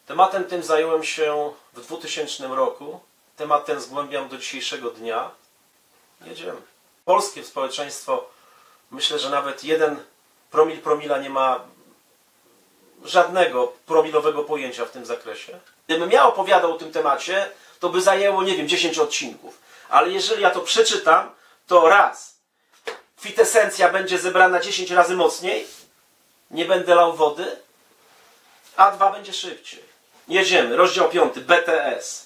Tematem tym zająłem się w 2000 roku. Temat ten zgłębiam do dzisiejszego dnia. Jedziemy. Polskie społeczeństwo, myślę, że nawet 1 promila nie ma żadnego promilowego pojęcia w tym zakresie. Gdybym ja opowiadał o tym temacie, to by zajęło, nie wiem, 10 odcinków. Ale jeżeli ja to przeczytam, to raz, kwintesencja będzie zebrana 10 razy mocniej, nie będę lał wody, a 2 będzie szybciej. Jedziemy, rozdział 5, BTS.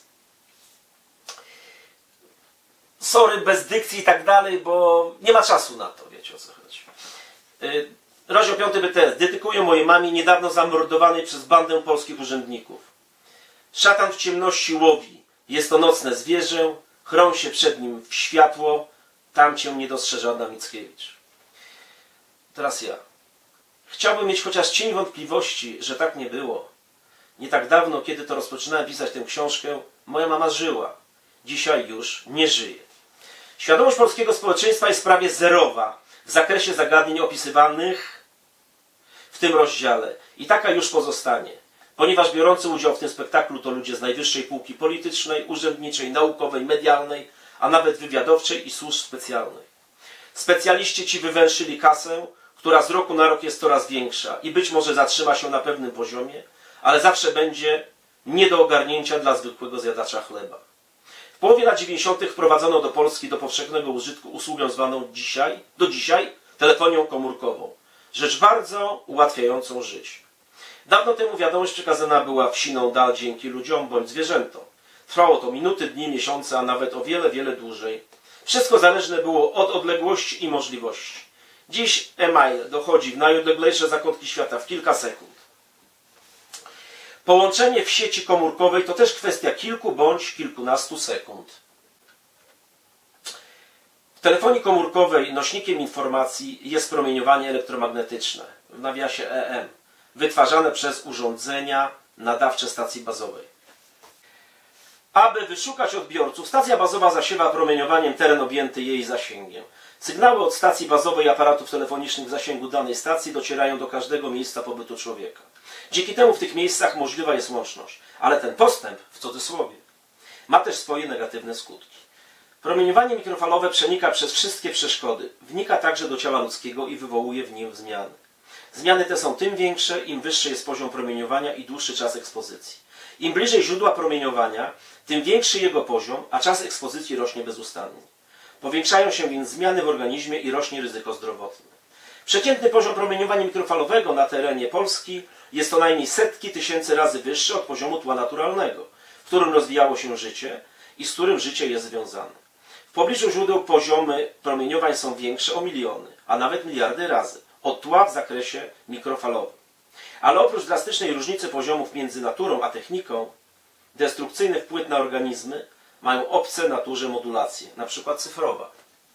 Sorry, bez dykcji i tak dalej, bo nie ma czasu na to, wiecie o co chodzi. Rozdział 5, BTS. Dedykuję mojej mamie, niedawno zamordowanej przez bandę polskich urzędników. Szatan w ciemności łowi. Jest to nocne zwierzę. Chroń się przed nim w światło. Tam cię nie dostrzeże Adam Mickiewicz. Teraz ja. Chciałbym mieć chociaż cień wątpliwości, że tak nie było. Nie tak dawno, kiedy to rozpoczynałem pisać tę książkę, moja mama żyła. Dzisiaj już nie żyje. Świadomość polskiego społeczeństwa jest prawie zerowa w zakresie zagadnień opisywanych w tym rozdziale. I taka już pozostanie. Ponieważ biorący udział w tym spektaklu to ludzie z najwyższej półki politycznej, urzędniczej, naukowej, medialnej, a nawet wywiadowczej i służb specjalnych. Specjaliści ci wywęszyli kasę, która z roku na rok jest coraz większa i być może zatrzyma się na pewnym poziomie, ale zawsze będzie nie do ogarnięcia dla zwykłego zjadacza chleba. W połowie lat 90. wprowadzono do Polski do powszechnego użytku usługę zwaną do dzisiaj telefonią komórkową. Rzecz bardzo ułatwiającą życie. Dawno temu wiadomość przekazana była w siną dal dzięki ludziom bądź zwierzętom. Trwało to minuty, dni, miesiące, a nawet o wiele, wiele dłużej. Wszystko zależne było od odległości i możliwości. Dziś e-mail dochodzi w najodleglejsze zakątki świata w kilka sekund. Połączenie w sieci komórkowej to też kwestia kilku bądź kilkunastu sekund. W telefonii komórkowej nośnikiem informacji jest promieniowanie elektromagnetyczne, w nawiasie EM, wytwarzane przez urządzenia nadawcze stacji bazowej. Aby wyszukać odbiorców, stacja bazowa zasiewa promieniowaniem teren objęty jej zasięgiem. Sygnały od stacji bazowej aparatów telefonicznych w zasięgu danej stacji docierają do każdego miejsca pobytu człowieka. Dzięki temu w tych miejscach możliwa jest łączność, ale ten postęp, w cudzysłowie, ma też swoje negatywne skutki. Promieniowanie mikrofalowe przenika przez wszystkie przeszkody, wnika także do ciała ludzkiego i wywołuje w nim zmiany. Zmiany te są tym większe, im wyższy jest poziom promieniowania i dłuższy czas ekspozycji. Im bliżej źródła promieniowania, tym większy jego poziom, a czas ekspozycji rośnie bezustannie. Powiększają się więc zmiany w organizmie i rośnie ryzyko zdrowotne. Przeciętny poziom promieniowania mikrofalowego na terenie Polski jest co najmniej setki tysięcy razy wyższy od poziomu tła naturalnego, w którym rozwijało się życie i z którym życie jest związane. W pobliżu źródeł poziomy promieniowań są większe o miliony, a nawet miliardy razy od tła w zakresie mikrofalowym. Ale oprócz drastycznej różnicy poziomów między naturą a techniką, destrukcyjny wpływ na organizmy mają obce naturze modulacje, np. cyfrowa.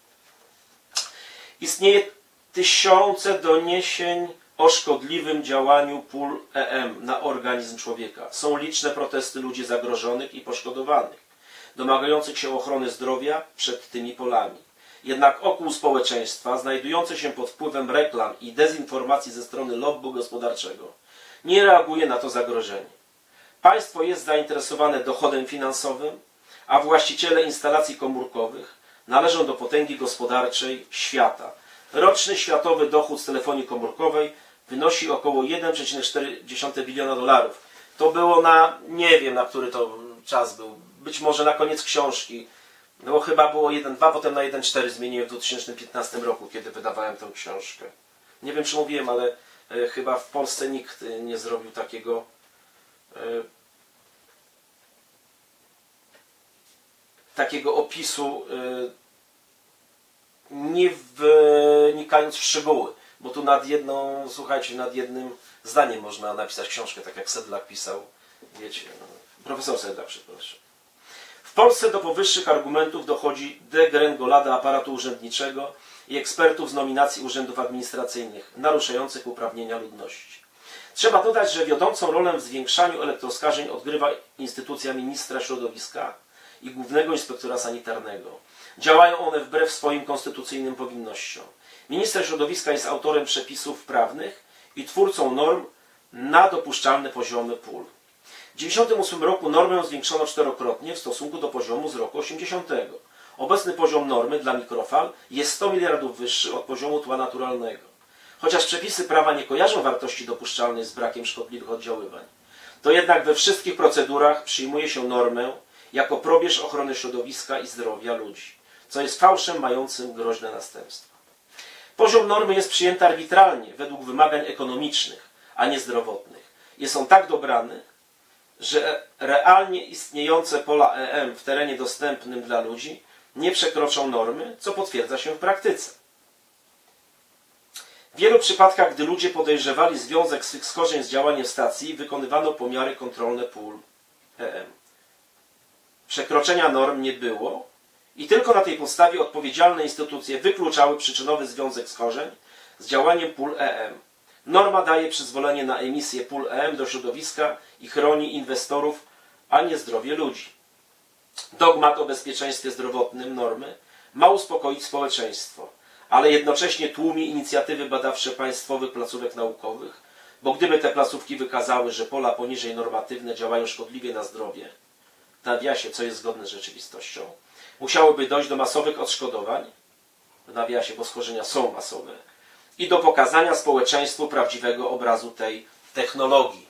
Istnieje tysiące doniesień o szkodliwym działaniu pól EM na organizm człowieka. Są liczne protesty ludzi zagrożonych i poszkodowanych, domagających się ochrony zdrowia przed tymi polami. Jednak ogół społeczeństwa, znajdujący się pod wpływem reklam i dezinformacji ze strony lobby gospodarczego, nie reaguje na to zagrożenie. Państwo jest zainteresowane dochodem finansowym, a właściciele instalacji komórkowych należą do potęgi gospodarczej świata. Roczny światowy dochód z telefonii komórkowej wynosi około 1,4 biliona dolarów. To było na, nie wiem na który to czas był, być może na koniec książki. No chyba było 1,2, potem na 1,4 zmieniłem w 2015 roku, kiedy wydawałem tę książkę. Nie wiem, czy mówiłem, ale chyba w Polsce nikt nie zrobił takiego opisu, nie wnikając w szczegóły. Bo tu nad jednym zdaniem można napisać książkę, tak jak Sedlak pisał, wiecie, profesor Sedlak, przepraszam. W Polsce do powyższych argumentów dochodzi degrengolada aparatu urzędniczego i ekspertów z nominacji urzędów administracyjnych, naruszających uprawnienia ludności. Trzeba dodać, że wiodącą rolę w zwiększaniu elektroskażeń odgrywa instytucja ministra środowiska i głównego inspektora sanitarnego. Działają one wbrew swoim konstytucyjnym powinnościom. Minister środowiska jest autorem przepisów prawnych i twórcą norm na dopuszczalne poziomy pól. 1998 roku normę zwiększono 4-krotnie w stosunku do poziomu z roku 80. Obecny poziom normy dla mikrofal jest 100 miliardów wyższy od poziomu tła naturalnego. Chociaż przepisy prawa nie kojarzą wartości dopuszczalnej z brakiem szkodliwych oddziaływań, to jednak we wszystkich procedurach przyjmuje się normę jako probierz ochrony środowiska i zdrowia ludzi, co jest fałszem mającym groźne następstwa. Poziom normy jest przyjęty arbitralnie, według wymagań ekonomicznych, a nie zdrowotnych. Jest on tak dobrany, że realnie istniejące pola EM w terenie dostępnym dla ludzi nie przekroczą normy, co potwierdza się w praktyce. W wielu przypadkach, gdy ludzie podejrzewali związek swych schorzeń z działaniem stacji, wykonywano pomiary kontrolne pól EM. Przekroczenia norm nie było i tylko na tej podstawie odpowiedzialne instytucje wykluczały przyczynowy związek schorzeń z działaniem pól EM. Norma daje przyzwolenie na emisję pól EM do środowiska i chroni inwestorów, a nie zdrowie ludzi. Dogmat o bezpieczeństwie zdrowotnym normy ma uspokoić społeczeństwo, ale jednocześnie tłumi inicjatywy badawcze państwowych placówek naukowych, bo gdyby te placówki wykazały, że pola poniżej normatywne działają szkodliwie na zdrowie, w nawiasie, co jest zgodne z rzeczywistością, musiałoby dojść do masowych odszkodowań, w nawiasie, bo schorzenia są masowe, i do pokazania społeczeństwu prawdziwego obrazu tej technologii.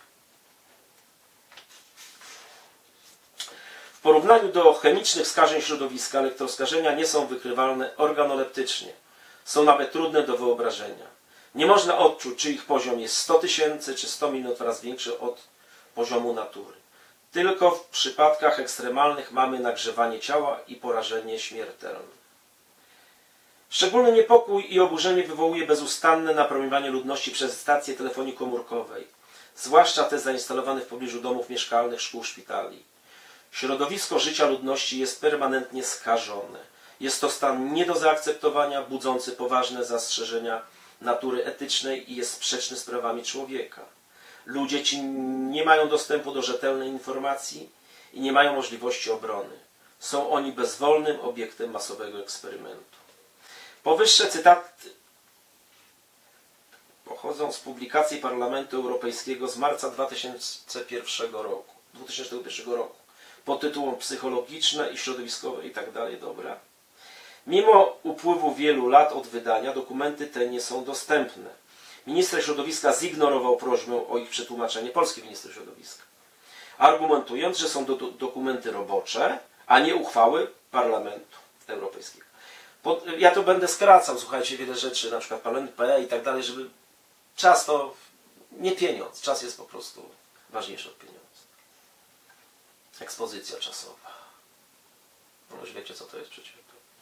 W porównaniu do chemicznych skażeń środowiska elektroskażenia nie są wykrywalne organoleptycznie. Są nawet trudne do wyobrażenia. Nie można odczuć, czy ich poziom jest 100 000 czy 100 minut raz większy od poziomu natury. Tylko w przypadkach ekstremalnych mamy nagrzewanie ciała i porażenie śmiertelne. Szczególny niepokój i oburzenie wywołuje bezustanne napromieniowanie ludności przez stacje telefonii komórkowej, zwłaszcza te zainstalowane w pobliżu domów mieszkalnych, szkół, szpitali. Środowisko życia ludności jest permanentnie skażone. Jest to stan nie do zaakceptowania, budzący poważne zastrzeżenia natury etycznej i jest sprzeczny z prawami człowieka. Ludzie ci nie mają dostępu do rzetelnej informacji i nie mają możliwości obrony. Są oni bezwolnym obiektem masowego eksperymentu. Powyższe cytaty pochodzą z publikacji Parlamentu Europejskiego z marca 2001 roku pod tytułem Psychologiczne i środowiskowe itd. Dobra. Mimo upływu wielu lat od wydania dokumenty te nie są dostępne. Minister środowiska zignorował prośbę o ich przetłumaczenie, polski minister środowiska, argumentując, że są to dokumenty robocze, a nie uchwały Parlamentu Europejskiego. Ja to będę skracał, słuchajcie, wiele rzeczy, na przykład Parlament PE i tak dalej, żeby czas to nie pieniądz, czas jest po prostu ważniejszy od pieniądza. Ekspozycja czasowa. No już wiecie, co to jest przecież.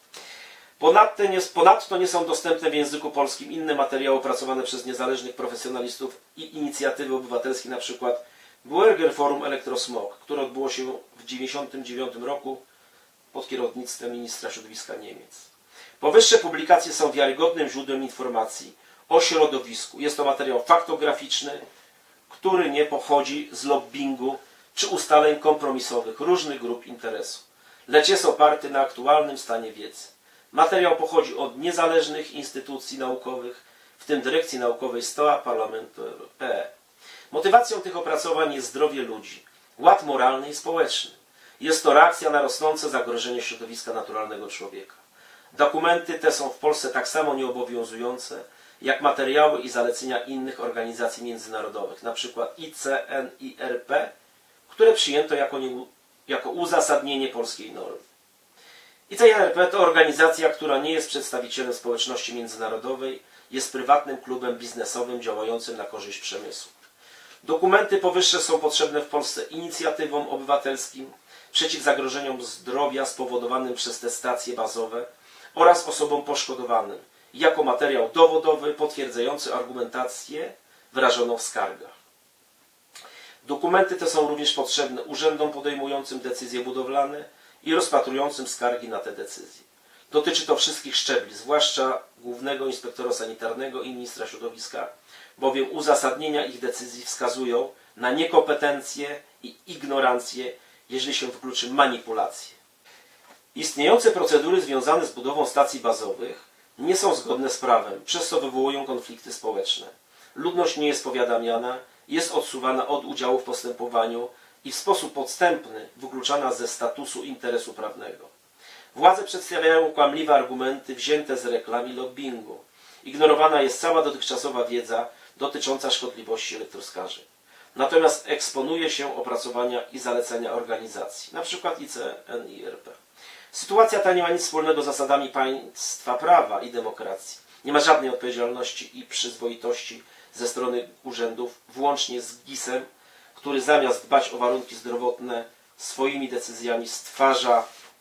Ponadto nie są dostępne w języku polskim inne materiały opracowane przez niezależnych profesjonalistów i inicjatywy obywatelskie, na przykład Bürger Forum Elektrosmog, które odbyło się w 1999 roku pod kierownictwem ministra środowiska Niemiec. Powyższe publikacje są wiarygodnym źródłem informacji o środowisku. Jest to materiał faktograficzny, który nie pochodzi z lobbingu czy ustaleń kompromisowych różnych grup interesu, lecz jest oparty na aktualnym stanie wiedzy. Materiał pochodzi od niezależnych instytucji naukowych, w tym Dyrekcji Naukowej STOA Parlamentu PE. Motywacją tych opracowań jest zdrowie ludzi, ład moralny i społeczny. Jest to reakcja na rosnące zagrożenie środowiska naturalnego człowieka. Dokumenty te są w Polsce tak samo nieobowiązujące, jak materiały i zalecenia innych organizacji międzynarodowych, np. ICNIRP, które przyjęto jako uzasadnienie polskiej normy. ICNIRP to organizacja, która nie jest przedstawicielem społeczności międzynarodowej, jest prywatnym klubem biznesowym działającym na korzyść przemysłu. Dokumenty powyższe są potrzebne w Polsce inicjatywom obywatelskim przeciw zagrożeniom zdrowia spowodowanym przez te stacje bazowe oraz osobom poszkodowanym, jako materiał dowodowy potwierdzający argumentację wyrażoną w skargach. Dokumenty te są również potrzebne urzędom podejmującym decyzje budowlane i rozpatrującym skargi na te decyzje. Dotyczy to wszystkich szczebli, zwłaszcza Głównego Inspektora Sanitarnego i Ministra Środowiska, bowiem uzasadnienia ich decyzji wskazują na niekompetencję i ignorancję, jeżeli się wykluczy manipulację. Istniejące procedury związane z budową stacji bazowych nie są zgodne z prawem, przez co wywołują konflikty społeczne. Ludność nie jest powiadamiana, jest odsuwana od udziału w postępowaniu, i w sposób podstępny wykluczana ze statusu interesu prawnego. Władze przedstawiają kłamliwe argumenty wzięte z reklam i lobbingu. Ignorowana jest cała dotychczasowa wiedza dotycząca szkodliwości elektroskażeń. Natomiast eksponuje się opracowania i zalecenia organizacji, np. ICN i RP. Sytuacja ta nie ma nic wspólnego z zasadami państwa prawa i demokracji. Nie ma żadnej odpowiedzialności i przyzwoitości ze strony urzędów, włącznie z GIS-em, który zamiast dbać o warunki zdrowotne, swoimi decyzjami stwarza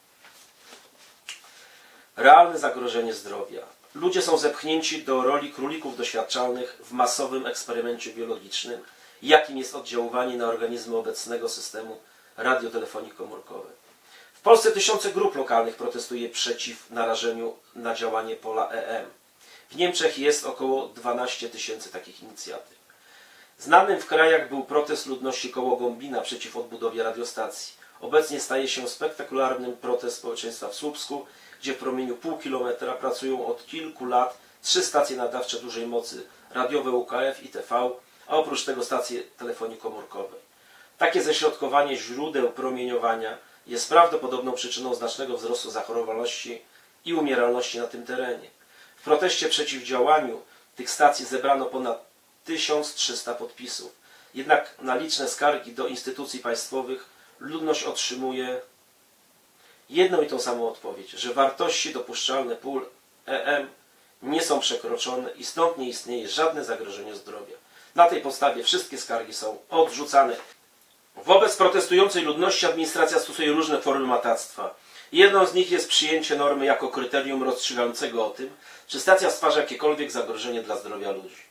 realne zagrożenie zdrowia. Ludzie są zepchnięci do roli królików doświadczalnych w masowym eksperymencie biologicznym, jakim jest oddziaływanie na organizmy obecnego systemu radiotelefonii komórkowej. W Polsce tysiące grup lokalnych protestuje przeciw narażeniu na działanie pola EM. W Niemczech jest około 12 000 takich inicjatyw. Znanym w krajach był protest ludności koło Gombina przeciw odbudowie radiostacji. Obecnie staje się spektakularnym protest społeczeństwa w Słupsku, gdzie w promieniu pół kilometra pracują od kilku lat 3 stacje nadawcze dużej mocy, radiowe UKF i TV, a oprócz tego stacje telefonii komórkowej. Takie ześrodkowanie źródeł promieniowania jest prawdopodobną przyczyną znacznego wzrostu zachorowalności i umieralności na tym terenie. W proteście przeciw działaniu tych stacji zebrano ponad 1300 podpisów. Jednak na liczne skargi do instytucji państwowych ludność otrzymuje jedną i tą samą odpowiedź, że wartości dopuszczalne pól EM nie są przekroczone i stąd nie istnieje żadne zagrożenie zdrowia. Na tej podstawie wszystkie skargi są odrzucane. Wobec protestującej ludności administracja stosuje różne formy matactwa. Jedną z nich jest przyjęcie normy jako kryterium rozstrzygającego o tym, czy stacja stwarza jakiekolwiek zagrożenie dla zdrowia ludzi.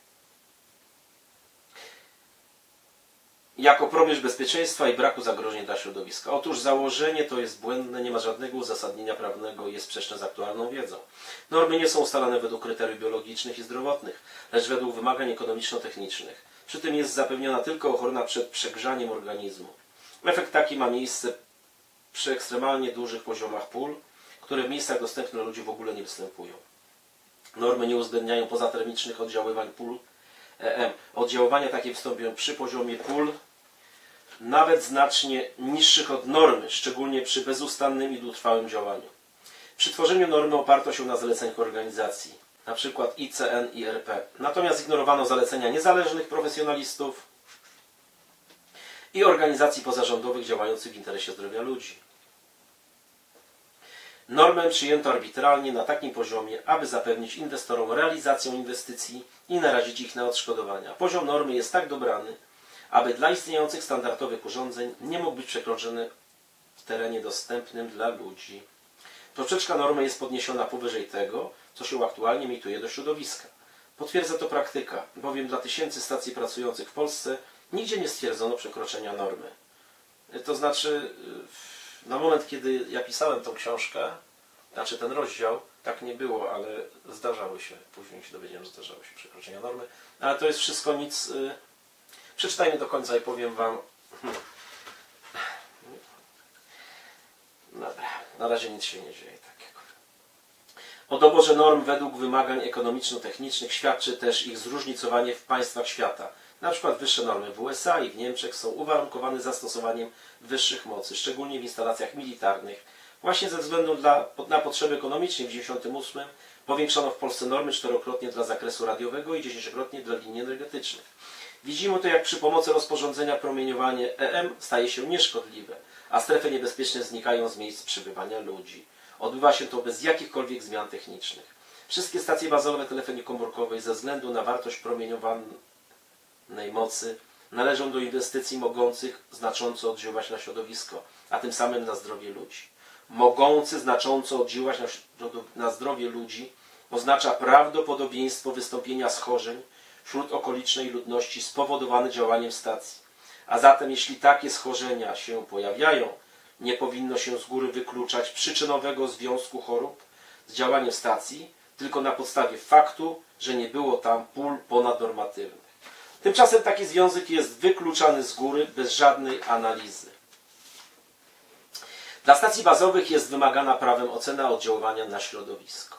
Jako probierz bezpieczeństwa i braku zagrożeń dla środowiska. Otóż założenie to jest błędne, nie ma żadnego uzasadnienia prawnego i jest sprzeczne z aktualną wiedzą. Normy nie są ustalane według kryteriów biologicznych i zdrowotnych, lecz według wymagań ekonomiczno-technicznych. Przy tym jest zapewniona tylko ochrona przed przegrzaniem organizmu. Efekt taki ma miejsce przy ekstremalnie dużych poziomach pól, które w miejscach dostępnych dla ludzi w ogóle nie występują. Normy nie uwzględniają pozatermicznych oddziaływań pól EM. Oddziaływania takie wystąpią przy poziomie pól nawet znacznie niższych od normy, szczególnie przy bezustannym i długotrwałym działaniu. Przy tworzeniu normy oparto się na zaleceniach organizacji, np. ICN i RP. Natomiast ignorowano zalecenia niezależnych profesjonalistów i organizacji pozarządowych działających w interesie zdrowia ludzi. Normę przyjęto arbitralnie na takim poziomie, aby zapewnić inwestorom realizację inwestycji i narazić ich na odszkodowania. Poziom normy jest tak dobrany, aby dla istniejących standardowych urządzeń nie mógł być przekroczony w terenie dostępnym dla ludzi. Poprzeczka normy jest podniesiona powyżej tego, co się aktualnie emituje do środowiska. Potwierdza to praktyka, bowiem dla tysięcy stacji pracujących w Polsce nigdzie nie stwierdzono przekroczenia normy. To znaczy, na moment, kiedy ja pisałem tą książkę, znaczy ten rozdział, tak nie było, ale zdarzały się, później się dowiedziałem, że zdarzały się przekroczenia normy, ale to jest wszystko nic. Przeczytajmy do końca i powiem Wam. Dobra, na razie nic się nie dzieje takiego. O doborze norm według wymagań ekonomiczno-technicznych świadczy też ich zróżnicowanie w państwach świata. Na przykład wyższe normy w USA i w Niemczech są uwarunkowane zastosowaniem wyższych mocy, szczególnie w instalacjach militarnych. Właśnie ze względu na potrzeby ekonomiczne w 1998 powiększono w Polsce normy 4-krotnie dla zakresu radiowego i 10-krotnie dla linii energetycznych. Widzimy to, jak przy pomocy rozporządzenia promieniowanie EM staje się nieszkodliwe, a strefy niebezpieczne znikają z miejsc przebywania ludzi. Odbywa się to bez jakichkolwiek zmian technicznych. Wszystkie stacje bazowe telefonii komórkowej ze względu na wartość promieniowanej mocy należą do inwestycji mogących znacząco oddziaływać na środowisko, a tym samym na zdrowie ludzi. Mogący znacząco oddziaływać na zdrowie ludzi oznacza prawdopodobieństwo wystąpienia schorzeń wśród okolicznej ludności spowodowane działaniem stacji. A zatem, jeśli takie schorzenia się pojawiają, nie powinno się z góry wykluczać przyczynowego związku chorób z działaniem stacji, tylko na podstawie faktu, że nie było tam pól ponadnormatywnych. Tymczasem taki związek jest wykluczany z góry bez żadnej analizy. Dla stacji bazowych jest wymagana prawem ocena oddziaływania na środowisko.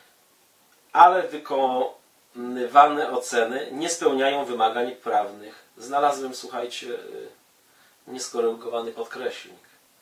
Ale wykonywane oceny nie spełniają wymagań prawnych Znalazłem, słuchajcie, nieskorygowany podkreślnik.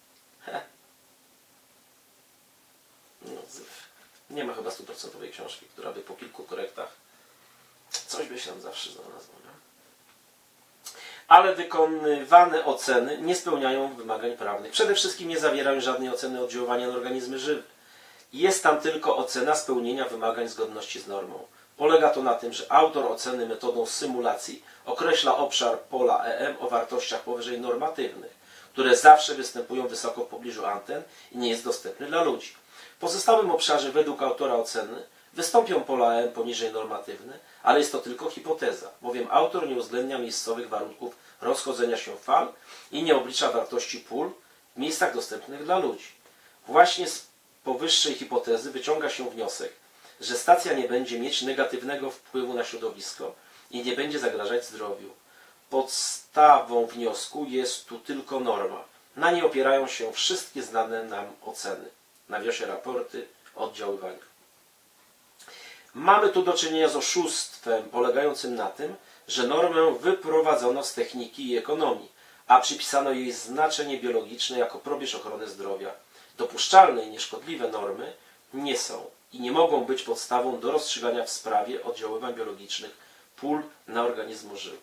No, nie ma chyba 100% książki, która by po kilku korektach coś by się tam zawsze znalazło. Nie? Ale wykonywane oceny nie spełniają wymagań prawnych. Przede wszystkim nie zawierają żadnej oceny oddziaływania na organizmy żywe. Jest tam tylko ocena spełnienia wymagań zgodności z normą. Polega to na tym, że autor oceny metodą symulacji określa obszar pola EM o wartościach powyżej normatywnych, które zawsze występują wysoko w pobliżu anten i nie jest dostępny dla ludzi. W pozostałym obszarze według autora oceny wystąpią pola EM poniżej normatywne, ale jest to tylko hipoteza, bowiem autor nie uwzględnia miejscowych warunków rozchodzenia się fal i nie oblicza wartości pól w miejscach dostępnych dla ludzi. Właśnie z powyższej hipotezy wyciąga się wniosek, że stacja nie będzie mieć negatywnego wpływu na środowisko i nie będzie zagrażać zdrowiu. Podstawą wniosku jest tu tylko norma. Na niej opierają się wszystkie znane nam oceny. Nawiasie raporty oddziaływania. Mamy tu do czynienia z oszustwem polegającym na tym, że normę wyprowadzono z techniki i ekonomii, a przypisano jej znaczenie biologiczne jako probierz ochrony zdrowia. Dopuszczalne i nieszkodliwe normy nie są i nie mogą być podstawą do rozstrzygania w sprawie oddziaływań biologicznych pól na organizmu żywy.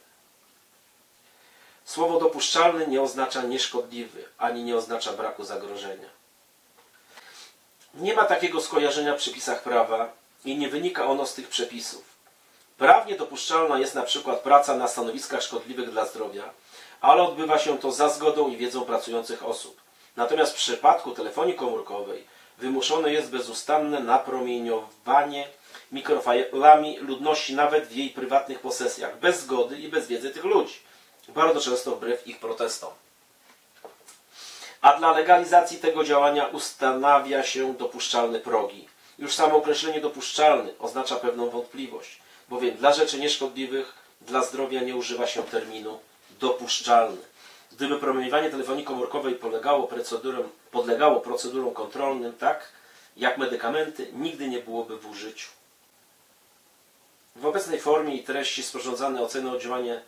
Słowo dopuszczalny nie oznacza nieszkodliwy, ani nie oznacza braku zagrożenia. Nie ma takiego skojarzenia w przepisach prawa i nie wynika ono z tych przepisów. Prawnie dopuszczalna jest na przykład praca na stanowiskach szkodliwych dla zdrowia, ale odbywa się to za zgodą i wiedzą pracujących osób. Natomiast w przypadku telefonii komórkowej wymuszone jest bezustanne napromieniowanie mikrofalami ludności nawet w jej prywatnych posesjach, bez zgody i bez wiedzy tych ludzi, bardzo często wbrew ich protestom. A dla legalizacji tego działania ustanawia się dopuszczalne progi. Już samo określenie dopuszczalny oznacza pewną wątpliwość, bowiem dla rzeczy nieszkodliwych dla zdrowia nie używa się terminu dopuszczalny. Gdyby promieniowanie telefonii komórkowej podlegało procedurom kontrolnym, tak jak medykamenty, nigdy nie byłoby w użyciu. W obecnej formie i treści sporządzane oceny oddziaływania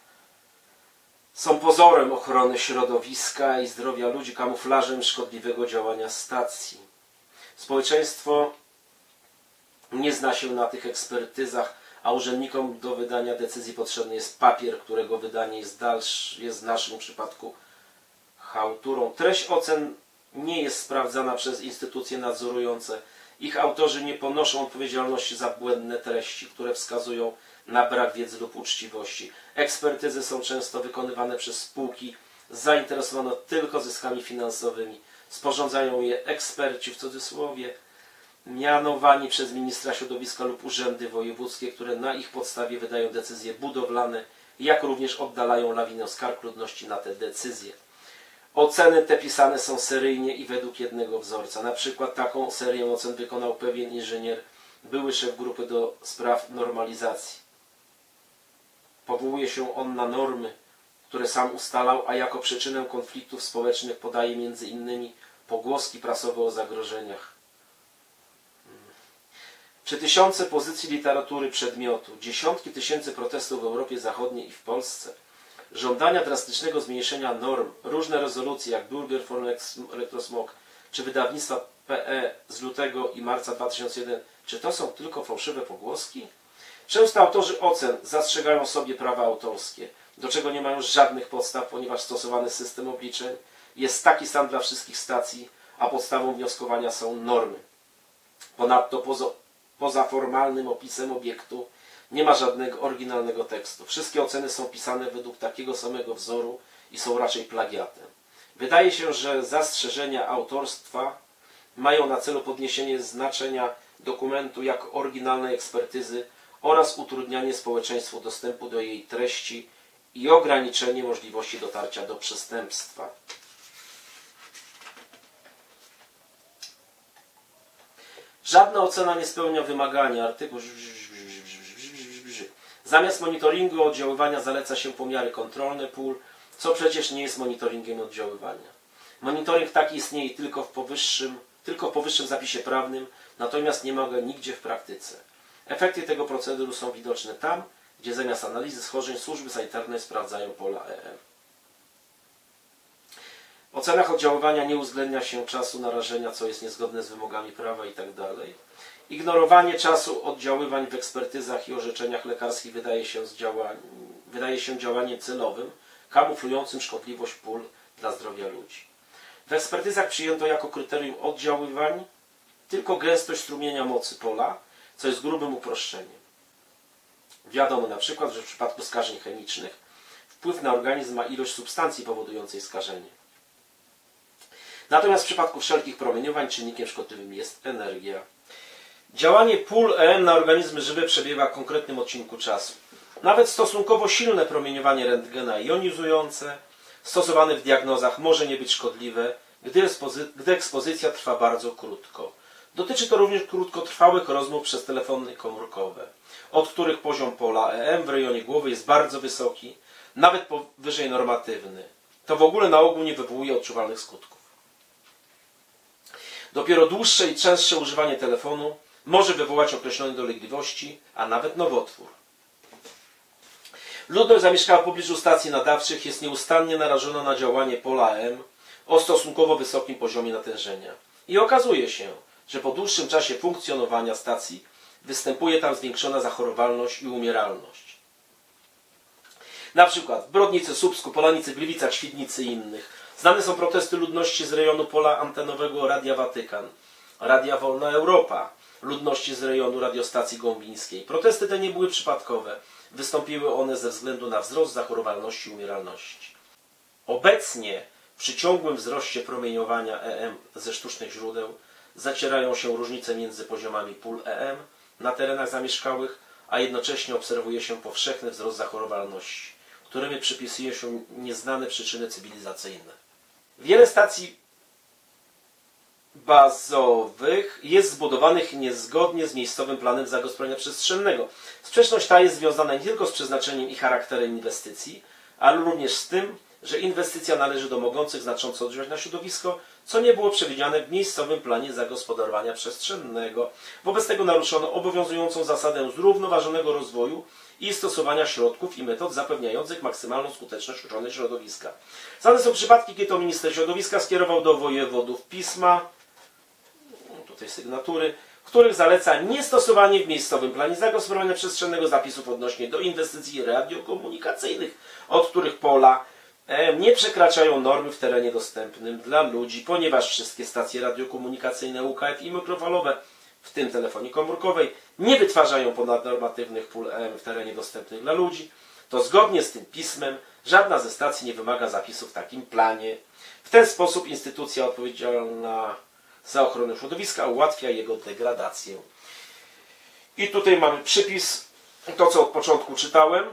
są pozorem ochrony środowiska i zdrowia ludzi, kamuflażem szkodliwego działania stacji. Społeczeństwo nie zna się na tych ekspertyzach, a urzędnikom do wydania decyzji potrzebny jest papier, którego wydanie jest w naszym przypadku chałturą. Treść ocen nie jest sprawdzana przez instytucje nadzorujące. Ich autorzy nie ponoszą odpowiedzialności za błędne treści, które wskazują na brak wiedzy lub uczciwości. Ekspertyzy są często wykonywane przez spółki zainteresowane tylko zyskami finansowymi. Sporządzają je eksperci, w cudzysłowie, mianowani przez ministra środowiska lub urzędy wojewódzkie, które na ich podstawie wydają decyzje budowlane, jak również oddalają lawinę skarg ludności na te decyzje. Oceny te pisane są seryjnie i według jednego wzorca. Na przykład taką serię ocen wykonał pewien inżynier, były szef grupy do spraw normalizacji. Powołuje się on na normy, które sam ustalał, a jako przyczynę konfliktów społecznych podaje między innymi pogłoski prasowe o zagrożeniach. Przy tysiące pozycji literatury przedmiotu, dziesiątki tysięcy protestów w Europie Zachodniej i w Polsce, żądania drastycznego zmniejszenia norm, różne rezolucje jak Bürger von Elektrosmog czy wydawnictwa PE z lutego i marca 2001, czy to są tylko fałszywe pogłoski? Często autorzy ocen zastrzegają sobie prawa autorskie, do czego nie mają żadnych podstaw, ponieważ stosowany system obliczeń jest taki sam dla wszystkich stacji, a podstawą wnioskowania są normy. Ponadto poza formalnym opisem obiektu nie ma żadnego oryginalnego tekstu. Wszystkie oceny są pisane według takiego samego wzoru i są raczej plagiatem. Wydaje się, że zastrzeżenia autorstwa mają na celu podniesienie znaczenia dokumentu jako oryginalnej ekspertyzy oraz utrudnianie społeczeństwu dostępu do jej treści i ograniczenie możliwości dotarcia do przestępstwa. Żadna ocena nie spełnia wymagania. Artykuł. Zamiast monitoringu oddziaływania zaleca się pomiary kontrolne pól, co przecież nie jest monitoringiem oddziaływania. Monitoring taki istnieje tylko w powyższym zapisie prawnym, natomiast nie ma go nigdzie w praktyce. Efekty tego procederu są widoczne tam, gdzie zamiast analizy schorzeń służby sanitarne sprawdzają pola EM. W ocenach oddziaływania nie uwzględnia się czasu narażenia, co jest niezgodne z wymogami prawa itd. Ignorowanie czasu oddziaływań w ekspertyzach i orzeczeniach lekarskich wydaje się działaniem celowym, kamuflującym szkodliwość pól dla zdrowia ludzi. W ekspertyzach przyjęto jako kryterium oddziaływań tylko gęstość strumienia mocy pola, co jest grubym uproszczeniem. Wiadomo na przykład, że w przypadku skażeń chemicznych wpływ na organizm ma ilość substancji powodującej skażenie. Natomiast w przypadku wszelkich promieniowań czynnikiem szkodliwym jest energia. Działanie pól EM na organizmy żywe przebiega w konkretnym odcinku czasu. Nawet stosunkowo silne promieniowanie rentgena jonizujące stosowane w diagnozach może nie być szkodliwe, gdy ekspozycja trwa bardzo krótko. Dotyczy to również krótkotrwałych rozmów przez telefony komórkowe, od których poziom pola EM w rejonie głowy jest bardzo wysoki, nawet powyżej normatywny. To w ogóle na ogół nie wywołuje odczuwalnych skutków. Dopiero dłuższe i częstsze używanie telefonu może wywołać określone dolegliwości, a nawet nowotwór. Ludność zamieszkała w pobliżu stacji nadawczych jest nieustannie narażona na działanie pola EM o stosunkowo wysokim poziomie natężenia. I okazuje się, że po dłuższym czasie funkcjonowania stacji występuje tam zwiększona zachorowalność i umieralność. Na przykład w Brodnicy, Słupsku, Polanicy, Gliwicach, Świdnicy i innych znane są protesty ludności z rejonu pola antenowego Radia Watykan, Radia Wolna Europa, ludności z rejonu radiostacji gołębińskiej. Protesty te nie były przypadkowe. Wystąpiły one ze względu na wzrost zachorowalności i umieralności. Obecnie przy ciągłym wzroście promieniowania EM ze sztucznych źródeł zacierają się różnice między poziomami pól EM na terenach zamieszkałych, a jednocześnie obserwuje się powszechny wzrost zachorowalności, którymi przypisuje się nieznane przyczyny cywilizacyjne. Wiele stacji bazowych jest zbudowanych niezgodnie z miejscowym planem zagospodarowania przestrzennego. Sprzeczność ta jest związana nie tylko z przeznaczeniem i charakterem inwestycji, ale również z tym, że inwestycja należy do mogących znacząco oddziaływać na środowisko, co nie było przewidziane w miejscowym planie zagospodarowania przestrzennego. Wobec tego naruszono obowiązującą zasadę zrównoważonego rozwoju i stosowania środków i metod zapewniających maksymalną skuteczność ochrony środowiska. Znane są przypadki, kiedy to minister środowiska skierował do wojewodów pisma, tutaj sygnatury, w których zaleca niestosowanie w miejscowym planie zagospodarowania przestrzennego zapisów odnośnie do inwestycji radiokomunikacyjnych, od których pola nie przekraczają normy w terenie dostępnym dla ludzi, ponieważ wszystkie stacje radiokomunikacyjne UKF i mikrofalowe, w tym telefonii komórkowej, nie wytwarzają ponadnormatywnych pól EM w terenie dostępnym dla ludzi, to zgodnie z tym pismem żadna ze stacji nie wymaga zapisu w takim planie. W ten sposób instytucja odpowiedzialna za ochronę środowiska ułatwia jego degradację. I tutaj mamy przypis, to co od początku czytałem.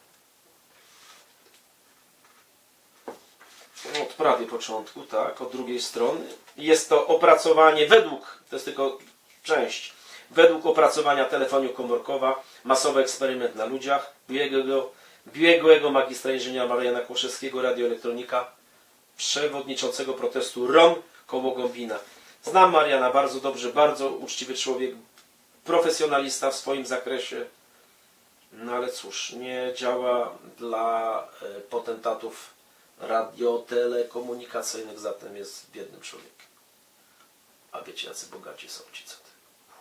Od prawie początku, tak, od drugiej strony. Jest to opracowanie to jest tylko część, według opracowania telefonii komórkowa, masowy eksperyment na ludziach, biegłego magistra inżyniera Mariana Kłoszewskiego, radioelektronika, przewodniczącego protestu ROM koło Gombina. Znam Mariana bardzo dobrze, bardzo uczciwy człowiek, profesjonalista w swoim zakresie, no ale cóż, nie działa dla potentatów radiotelekomunikacyjnych, zatem jest biednym człowiekiem. A wiecie, jacy bogaci są ci, co ty.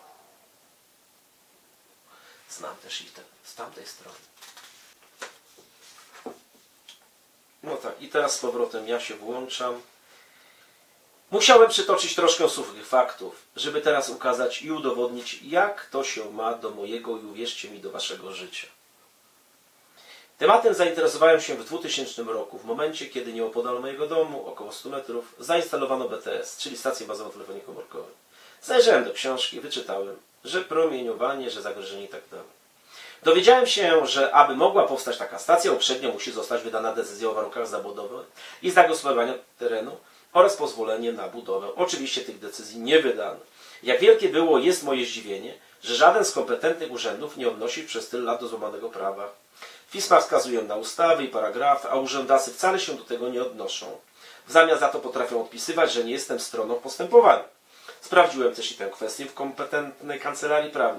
Znam też ich z tamtej strony. No tak, i teraz z powrotem ja się włączam. Musiałem przytoczyć troszkę suchych faktów, żeby teraz ukazać i udowodnić, jak to się ma do mojego i uwierzcie mi, do waszego życia. Tematem zainteresowałem się w 2000 roku, w momencie, kiedy nieopodal mojego domu, około 100 metrów, zainstalowano BTS, czyli stację bazową telefonii komórkowej. Zajrzałem do książki, wyczytałem, że promieniowanie, że zagrożenie i tak dalej. Dowiedziałem się, że aby mogła powstać taka stacja, uprzednio musi zostać wydana decyzja o warunkach zabudowy i zagospodarowania terenu oraz pozwolenie na budowę. Oczywiście tych decyzji nie wydano. Jak wielkie jest moje zdziwienie, że żaden z kompetentnych urzędów nie odnosi przez tyle lat do złamanego prawa. W pismach wskazują na ustawy i paragrafy, a urzędasy wcale się do tego nie odnoszą. W zamian za to potrafią odpisywać, że nie jestem stroną postępowania. Sprawdziłem też i tę kwestię w kompetentnej kancelarii prawnej.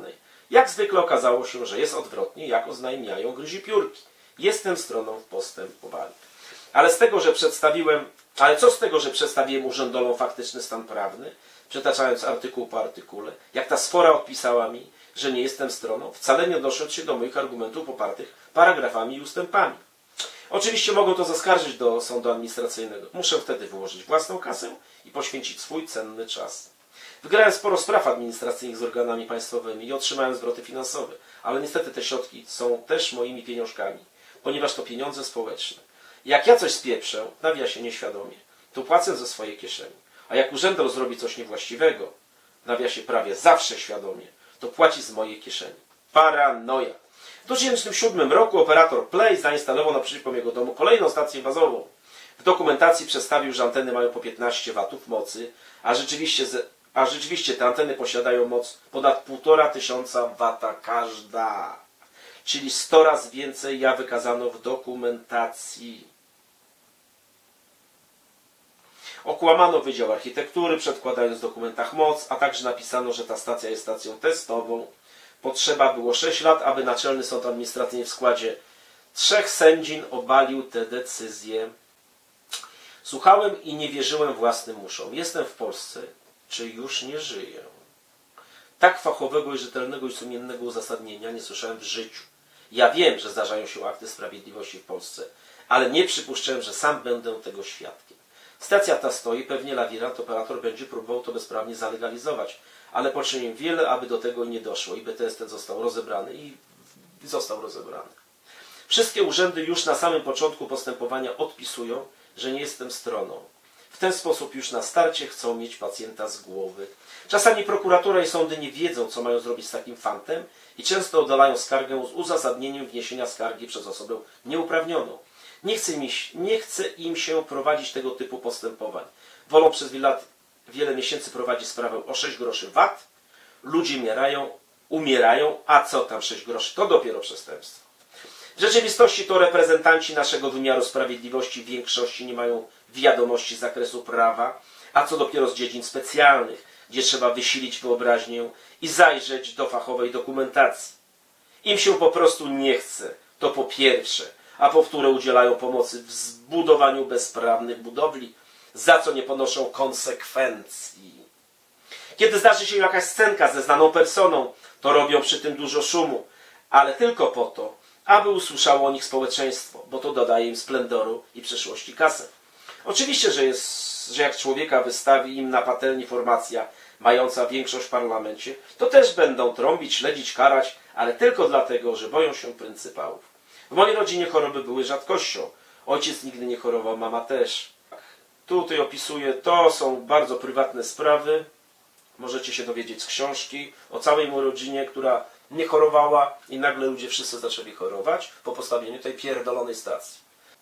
Jak zwykle okazało się, że jest odwrotnie, jak oznajmiają gryzipiórki. Jestem stroną w postępowaniu. Ale co z tego, że przedstawiłem urzędową faktyczny stan prawny, przytaczając artykuł po artykule, jak ta sfora odpisała mi, że nie jestem stroną, wcale nie odnosząc się do moich argumentów popartych paragrafami i ustępami. Oczywiście mogą to zaskarżyć do sądu administracyjnego. Muszę wtedy wyłożyć własną kasę i poświęcić swój cenny czas. Wygrałem sporo spraw administracyjnych z organami państwowymi i otrzymałem zwroty finansowe, ale niestety te środki są też moimi pieniążkami, ponieważ to pieniądze społeczne. Jak ja coś spieprzę, w nawiasie nieświadomie, to płacę ze swojej kieszeni. A jak urzędol zrobi coś niewłaściwego, w nawiasie prawie zawsze świadomie, to płaci z mojej kieszeni. Paranoja. W 2007 roku operator Play zainstalował naprzeciwko mojego domu kolejną stację bazową. W dokumentacji przedstawił, że anteny mają po 15 W mocy, a rzeczywiście te anteny posiadają moc ponad 1500 W każda. Czyli 100 razy więcej ja wykazano w dokumentacji. Okłamano Wydział Architektury, przedkładając w dokumentach moc, a także napisano, że ta stacja jest stacją testową. Potrzeba było 6 lat, aby Naczelny Sąd Administracyjny w składzie 3 sędzin obalił tę decyzję. Słuchałem i nie wierzyłem własnym uszom. Jestem w Polsce, czy już nie żyję? Tak fachowego i rzetelnego i sumiennego uzasadnienia nie słyszałem w życiu. Ja wiem, że zdarzają się akty sprawiedliwości w Polsce, ale nie przypuszczałem, że sam będę tego świadkiem. Stacja ta stoi, pewnie lawirant, operator będzie próbował to bezprawnie zalegalizować, ale poczyniłem wiele, aby do tego nie doszło i BTS ten został rozebrany i został rozebrany. Wszystkie urzędy już na samym początku postępowania odpisują, że nie jestem stroną. W ten sposób już na starcie chcą mieć pacjenta z głowy. Czasami prokuratura i sądy nie wiedzą, co mają zrobić z takim fantem i często oddalają skargę z uzasadnieniem wniesienia skargi przez osobę nieuprawnioną. Nie chce im się prowadzić tego typu postępowań. Wolą przez wiele miesięcy prowadzić sprawę o 6 groszy VAT. Ludzie umierają, a co tam 6 groszy? To dopiero przestępstwo. W rzeczywistości to reprezentanci naszego wymiaru sprawiedliwości w większości nie mają wiadomości z zakresu prawa, a co dopiero z dziedzin specjalnych, gdzie trzeba wysilić wyobraźnię i zajrzeć do fachowej dokumentacji. Im się po prostu nie chce, to po pierwsze, a po wtóre udzielają pomocy w zbudowaniu bezprawnych budowli, za co nie ponoszą konsekwencji. Kiedy zdarzy się jakaś scenka ze znaną personą, to robią przy tym dużo szumu, ale tylko po to, aby usłyszało o nich społeczeństwo, bo to dodaje im splendoru i przyszłości kasę. Oczywiście, że jak człowieka wystawi im na patelni formacja mająca większość w parlamencie, to też będą trąbić, śledzić, karać, ale tylko dlatego, że boją się pryncypałów. W mojej rodzinie choroby były rzadkością. Ojciec nigdy nie chorował, mama też. Tutaj opisuję, to są bardzo prywatne sprawy. Możecie się dowiedzieć z książki o całej mojej rodzinie, która nie chorowała i nagle ludzie wszyscy zaczęli chorować po postawieniu tej pierdolonej stacji.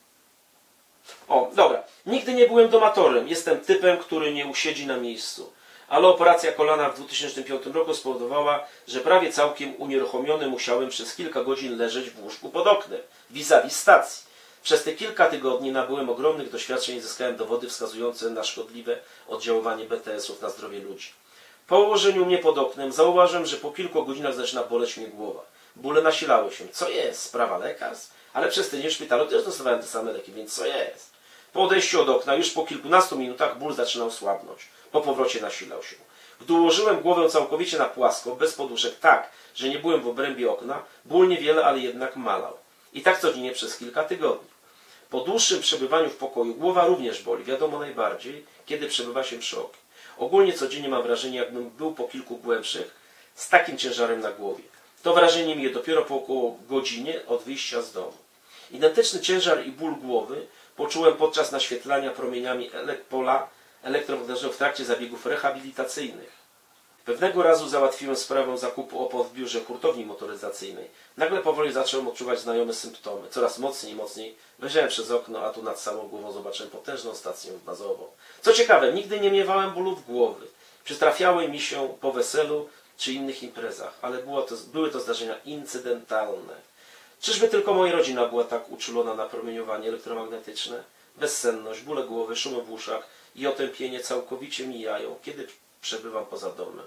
O, dobra. Nigdy nie byłem domatorem. Jestem typem, który nie usiedzi na miejscu. Ale operacja kolana w 2005 roku spowodowała, że prawie całkiem unieruchomiony musiałem przez kilka godzin leżeć w łóżku pod oknem, vis-a-vis stacji. Przez te kilka tygodni nabyłem ogromnych doświadczeń i zyskałem dowody wskazujące na szkodliwe oddziaływanie BTS-ów na zdrowie ludzi. Po ułożeniu mnie pod oknem zauważyłem, że po kilku godzinach zaczyna boleć mnie głowa. Bóle nasilały się. Co jest? Sprawa lekarstw? Ale przez tydzień w szpitalu też dostawałem te same leki, więc co jest? Po odejściu od okna już po kilkunastu minutach ból zaczynał słabnąć. Po powrocie nasilał się. Gdy ułożyłem głowę całkowicie na płasko, bez poduszek tak, że nie byłem w obrębie okna, ból niewiele, ale jednak malał. I tak codziennie przez kilka tygodni. Po dłuższym przebywaniu w pokoju głowa również boli, wiadomo najbardziej, kiedy przebywa się przy oknie. Ogólnie codziennie mam wrażenie, jakbym był po kilku głębszych z takim ciężarem na głowie. To wrażenie miję dopiero po około godzinie od wyjścia z domu. Identyczny ciężar i ból głowy poczułem podczas naświetlania promieniami pola elektromagnetycznego w trakcie zabiegów rehabilitacyjnych. Pewnego razu załatwiłem sprawę zakupu opon w biurze hurtowni motoryzacyjnej. Nagle powoli zacząłem odczuwać znajome symptomy. Coraz mocniej i mocniej wyjrzałem przez okno, a tu nad samą głową zobaczyłem potężną stację bazową. Co ciekawe, nigdy nie miewałem bólów głowy. Przytrafiały mi się po weselu czy innych imprezach, ale były to zdarzenia incydentalne. Czyżby tylko moja rodzina była tak uczulona na promieniowanie elektromagnetyczne? Bezsenność, bóle głowy, szumy w uszach i otępienie całkowicie mijają, kiedy przebywam poza domem.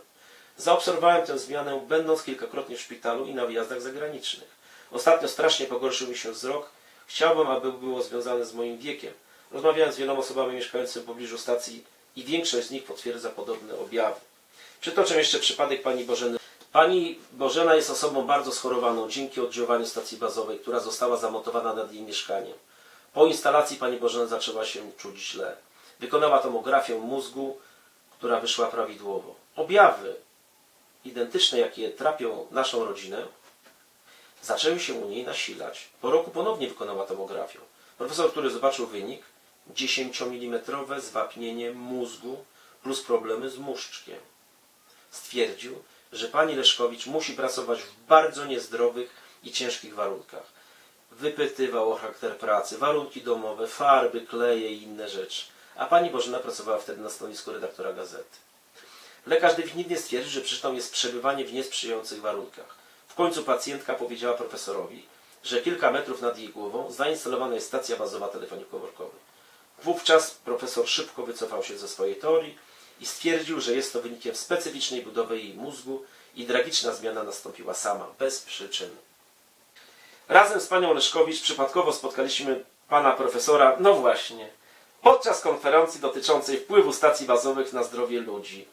Zaobserwowałem tę zmianę, będąc kilkakrotnie w szpitalu i na wyjazdach zagranicznych. Ostatnio strasznie pogorszył mi się wzrok. Chciałbym, aby było związane z moim wiekiem. Rozmawiałem z wieloma osobami mieszkającymi w pobliżu stacji i większość z nich potwierdza podobne objawy. Przytoczę jeszcze przypadek pani Bożeny. Pani Bożena jest osobą bardzo schorowaną dzięki oddziaływaniu stacji bazowej, która została zamontowana nad jej mieszkaniem. Po instalacji pani Bożena zaczęła się czuć źle. Wykonała tomografię mózgu, która wyszła prawidłowo. Objawy identyczne, jakie trapią naszą rodzinę, zaczęły się u niej nasilać. Po roku ponownie wykonała tomografię. Profesor, który zobaczył wynik, 10-mm zwapnienie mózgu plus problemy z muszczkiem. Stwierdził, że pani Leszkowicz musi pracować w bardzo niezdrowych i ciężkich warunkach. Wypytywał o charakter pracy, warunki domowe, farby, kleje i inne rzeczy. A pani Bożena pracowała wtedy na stanowisku redaktora gazety. Lekarz definitywnie stwierdził, że przyczyną jest przebywanie w niesprzyjających warunkach. W końcu pacjentka powiedziała profesorowi, że kilka metrów nad jej głową zainstalowana jest stacja bazowa telefonii komórkowej. Wówczas profesor szybko wycofał się ze swojej teorii i stwierdził, że jest to wynikiem specyficznej budowy jej mózgu i tragiczna zmiana nastąpiła sama, bez przyczyn. Razem z panią Leszkowicz przypadkowo spotkaliśmy pana profesora, no właśnie, podczas konferencji dotyczącej wpływu stacji bazowych na zdrowie ludzi.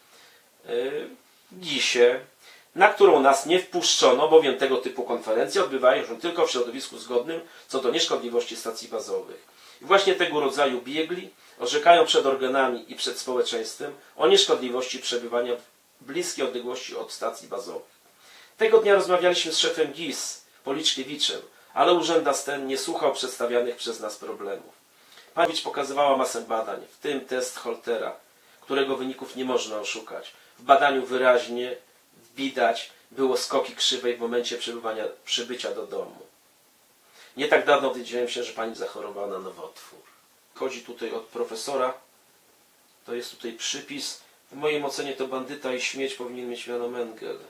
Dzisiaj, na którą nas nie wpuszczono, bowiem tego typu konferencje odbywają się tylko w środowisku zgodnym co do nieszkodliwości stacji bazowych. I właśnie tego rodzaju biegli orzekają przed organami i przed społeczeństwem o nieszkodliwości przebywania w bliskiej odległości od stacji bazowych. Tego dnia rozmawialiśmy z szefem GIS, Policzkiewiczem, ale urzędas ten nie słuchał przedstawianych przez nas problemów. Pani pokazywała masę badań, w tym test Holtera, którego wyników nie można oszukać. W badaniu wyraźnie widać było skoki krzywej w momencie przybycia do domu. Nie tak dawno dowiedziałem się, że pani zachorowała na nowotwór. Chodzi tutaj od profesora. To jest tutaj przypis. W mojej ocenie to bandyta i śmieć powinien mieć miano Mengele.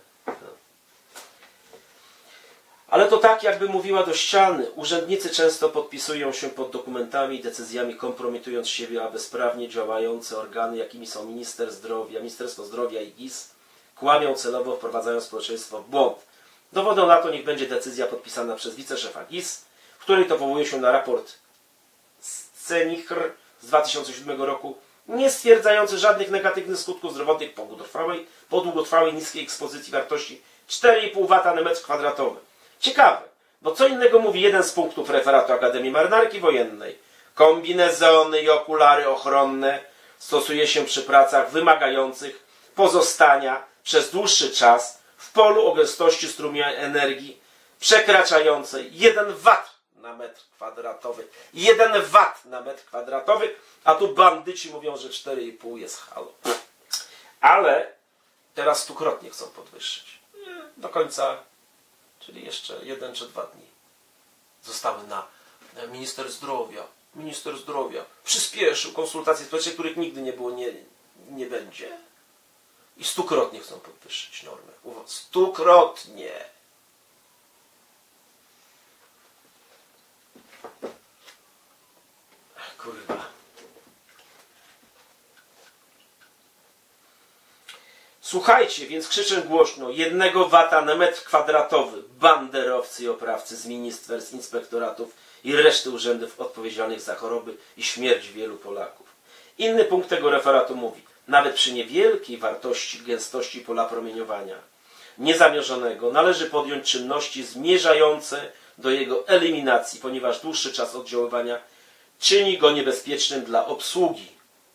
Ale to tak, jakby mówiła do ściany. Urzędnicy często podpisują się pod dokumentami i decyzjami, kompromitując siebie, a bezprawnie działające organy, jakimi są Ministerstwo Zdrowia i GIS, kłamią celowo, wprowadzając społeczeństwo w błąd. Dowodem na to niech będzie decyzja podpisana przez wiceszefa GIS, w której to powołuje się na raport Scenichr z 2007 roku, nie stwierdzający żadnych negatywnych skutków zdrowotnych po długotrwałej niskiej ekspozycji wartości 4,5 W na metr kwadratowy. Ciekawe, bo co innego mówi jeden z punktów referatu Akademii Marynarki Wojennej. Kombinezony i okulary ochronne stosuje się przy pracach wymagających pozostania przez dłuższy czas w polu o gęstości strumienia energii przekraczającej 1 W na metr kwadratowy. 1 W na metr kwadratowy, a tu bandyci mówią, że 4,5 jest halo. Ale teraz stukrotnie chcą podwyższyć. Do końca, czyli jeszcze 1 czy 2 dni. Zostały na minister zdrowia. Minister zdrowia przyspieszył konsultacje społeczne, których nigdy nie było, nie będzie. I stukrotnie chcą podwyższyć normę. Stukrotnie. Kurwa. Słuchajcie, więc krzyczę głośno. 1 W na metr kwadratowy. Banderowcy i oprawcy z ministerstw, inspektoratów i reszty urzędów odpowiedzialnych za choroby i śmierć wielu Polaków. Inny punkt tego referatu mówi. Nawet przy niewielkiej wartości gęstości pola promieniowania niezamierzonego należy podjąć czynności zmierzające do jego eliminacji, ponieważ dłuższy czas oddziaływania czyni go niebezpiecznym dla obsługi.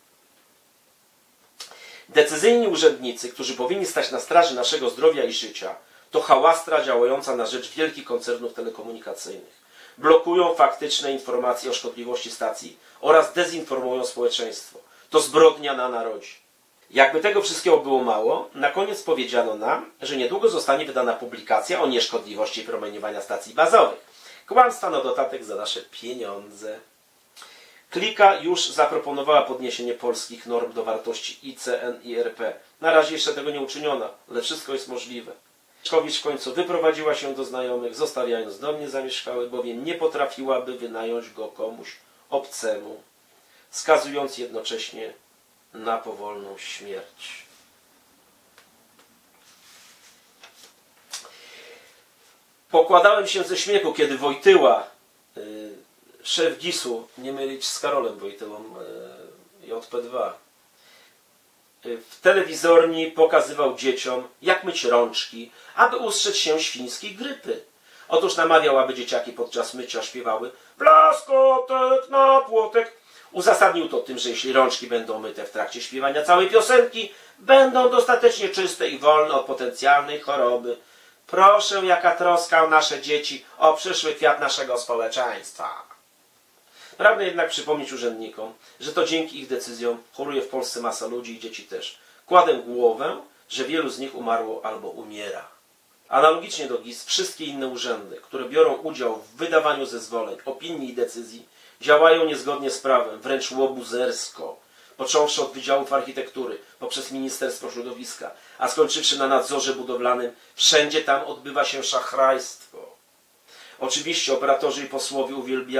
Decyzyjni urzędnicy, którzy powinni stać na straży naszego zdrowia i życia, to hałastra działająca na rzecz wielkich koncernów telekomunikacyjnych. Blokują faktyczne informacje o szkodliwości stacji oraz dezinformują społeczeństwo. To zbrodnia na narodzie. Jakby tego wszystkiego było mało, na koniec powiedziano nam, że niedługo zostanie wydana publikacja o nieszkodliwości promieniowania stacji bazowych. Kłamstwa na dodatek za nasze pieniądze. Klika już zaproponowała podniesienie polskich norm do wartości ICN i RP. Na razie jeszcze tego nie uczyniono, ale wszystko jest możliwe. Leszkowicz w końcu wyprowadziła się do znajomych, zostawiając dom niezamieszkały, bowiem nie potrafiłaby wynająć go komuś obcemu, skazując jednocześnie na powolną śmierć. Pokładałem się ze śmiechu, kiedy Wojtyła, szef GIS-u, nie mylić z Karolem Wojtyłą, JP2, w telewizorni pokazywał dzieciom, jak myć rączki, aby ustrzec się świńskiej grypy. Otóż namawiał, aby dzieciaki podczas mycia śpiewały blaskotek na płotek. Uzasadnił to tym, że jeśli rączki będą myte w trakcie śpiewania całej piosenki, będą dostatecznie czyste i wolne od potencjalnej choroby. Proszę, jaka troska o nasze dzieci, o przyszły kwiat naszego społeczeństwa. Pragnę jednak przypomnieć urzędnikom, że to dzięki ich decyzjom choruje w Polsce masa ludzi i dzieci też. Kładę głowę, że wielu z nich umarło albo umiera. Analogicznie do GIS, wszystkie inne urzędy, które biorą udział w wydawaniu zezwoleń, opinii i decyzji, działają niezgodnie z prawem, wręcz łobuzersko, począwszy od Wydziałów Architektury, poprzez Ministerstwo Środowiska, a skończywszy na nadzorze budowlanym. Wszędzie tam odbywa się szachrajstwo. Oczywiście operatorzy i posłowie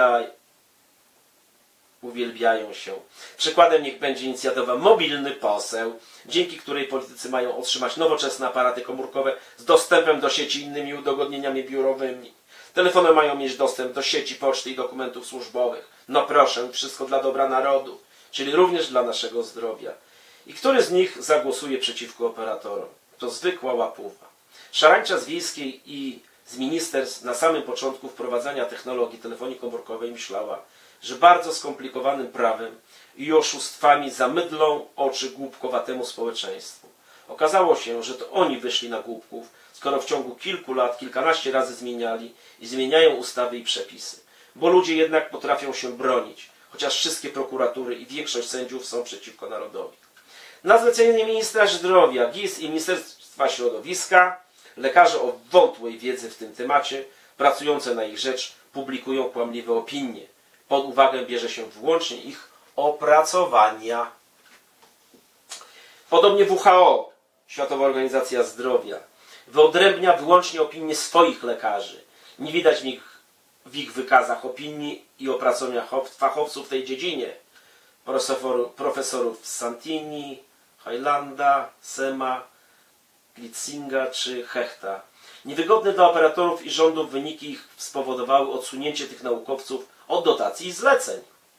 uwielbiają się. Przykładem niech będzie inicjatywa Mobilny Poseł, dzięki której politycy mają otrzymać nowoczesne aparaty komórkowe z dostępem do sieci i innymi udogodnieniami biurowymi. Telefonem mają mieć dostęp do sieci, poczty i dokumentów służbowych. No proszę, wszystko dla dobra narodu, czyli również dla naszego zdrowia. I który z nich zagłosuje przeciwko operatorom? To zwykła łapuwa. Szarańcza z wiejskiej i z ministerstw na samym początku wprowadzania technologii telefonii komórkowej myślała, że bardzo skomplikowanym prawem i oszustwami zamydlą oczy głupkowatemu społeczeństwu. Okazało się, że to oni wyszli na głupków, skoro w ciągu kilku lat kilkanaście razy zmieniali i zmieniają ustawy i przepisy. Bo ludzie jednak potrafią się bronić, chociaż wszystkie prokuratury i większość sędziów są przeciwko narodowi. Na zlecenie ministra zdrowia, GIS i Ministerstwa Środowiska lekarze o wątłej wiedzy w tym temacie, pracujące na ich rzecz, publikują kłamliwe opinie. Pod uwagę bierze się wyłącznie ich opracowania. Podobnie WHO, Światowa Organizacja Zdrowia, wyodrębnia wyłącznie opinie swoich lekarzy. Nie widać w ich wykazach opinii i opracowania fachowców w tej dziedzinie. Profesorów Santini, Highlanda, Sema, Glitzinga czy Hechta. Niewygodne dla operatorów i rządów wyniki ich spowodowały odsunięcie tych naukowców od dotacji i zleceń.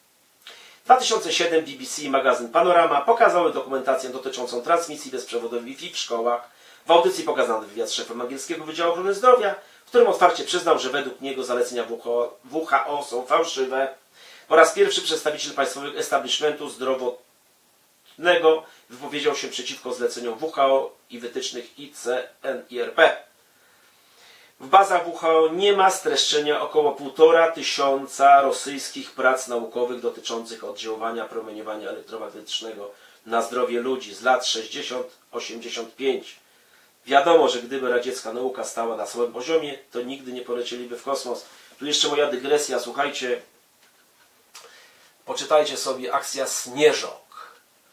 2007 BBC i magazyn Panorama pokazały dokumentację dotyczącą transmisji bezprzewodowej Wi-Fi w szkołach. W audycji pokazano wywiad z szefem angielskiego Wydziału Ochrony Zdrowia, w którym otwarcie przyznał, że według niego zalecenia WHO są fałszywe. Po raz pierwszy przedstawiciel państwowego establishmentu zdrowotnego wypowiedział się przeciwko zleceniom WHO i wytycznych ICNIRP. W bazach WHO nie ma streszczenia około 1500 rosyjskich prac naukowych dotyczących oddziaływania promieniowania elektromagnetycznego na zdrowie ludzi z lat 60-85. Wiadomo, że gdyby radziecka nauka stała na swoim poziomie, to nigdy nie polecieliby w kosmos. Tu jeszcze moja dygresja, słuchajcie, poczytajcie sobie akcja Śnieżok.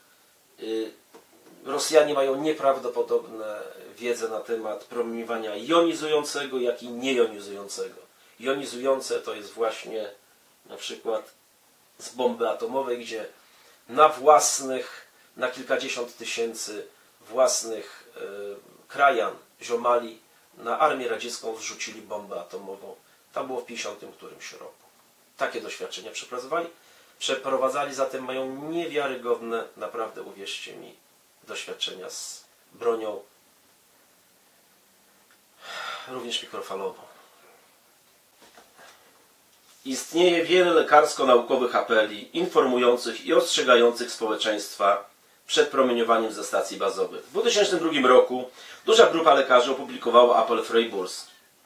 Rosjanie mają nieprawdopodobne wiedzę na temat promieniowania jonizującego, jak i niejonizującego. Jonizujące to jest właśnie na przykład z bomby atomowej, gdzie na kilkadziesiąt tysięcy własnych krajan, ziomali, na armię radziecką zrzucili bombę atomową. To było w 50 którymś roku. Takie doświadczenia przeprowadzali, zatem mają niewiarygodne, naprawdę uwierzcie mi, doświadczenia z bronią, również mikrofalową. Istnieje wiele lekarsko-naukowych apeli informujących i ostrzegających społeczeństwa przed promieniowaniem ze stacji bazowych. W 2002 roku duża grupa lekarzy opublikowała apel Freiburg.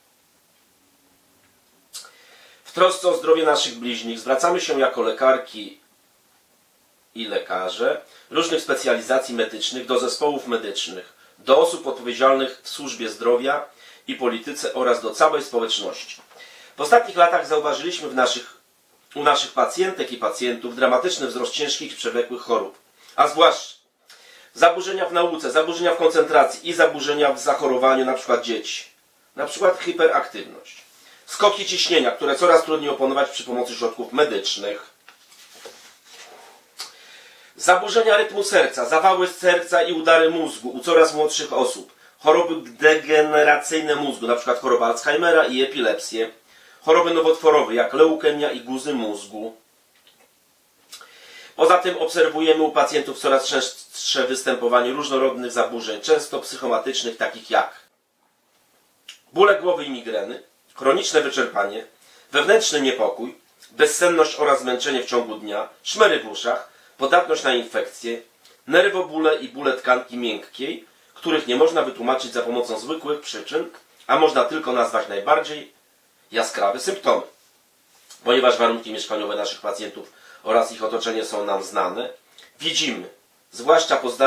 W trosce o zdrowie naszych bliźnich zwracamy się jako lekarki i lekarze różnych specjalizacji medycznych do zespołów medycznych, do osób odpowiedzialnych w służbie zdrowia i polityce oraz do całej społeczności. W ostatnich latach zauważyliśmy u naszych pacjentek i pacjentów dramatyczny wzrost ciężkich i przewlekłych chorób, a zwłaszcza zaburzenia w nauce, zaburzenia w koncentracji i zaburzenia w zachorowaniu np. dzieci, np. hiperaktywność, skoki ciśnienia, które coraz trudniej opanować przy pomocy środków medycznych, zaburzenia rytmu serca, zawały serca i udary mózgu u coraz młodszych osób, choroby degeneracyjne mózgu, np. choroba Alzheimera i epilepsję, choroby nowotworowe jak leukemia i guzy mózgu. Poza tym obserwujemy u pacjentów coraz częstsze występowanie różnorodnych zaburzeń, często psychomatycznych, takich jak bóle głowy i migreny, chroniczne wyczerpanie, wewnętrzny niepokój, bezsenność oraz zmęczenie w ciągu dnia, szmery w uszach, podatność na infekcje, nerwobóle i bóle tkanki miękkiej, których nie można wytłumaczyć za pomocą zwykłych przyczyn, a można tylko nazwać najbardziej jaskrawe symptomy. Ponieważ warunki mieszkaniowe naszych pacjentów oraz ich otoczenie są nam znane, widzimy, zwłaszcza po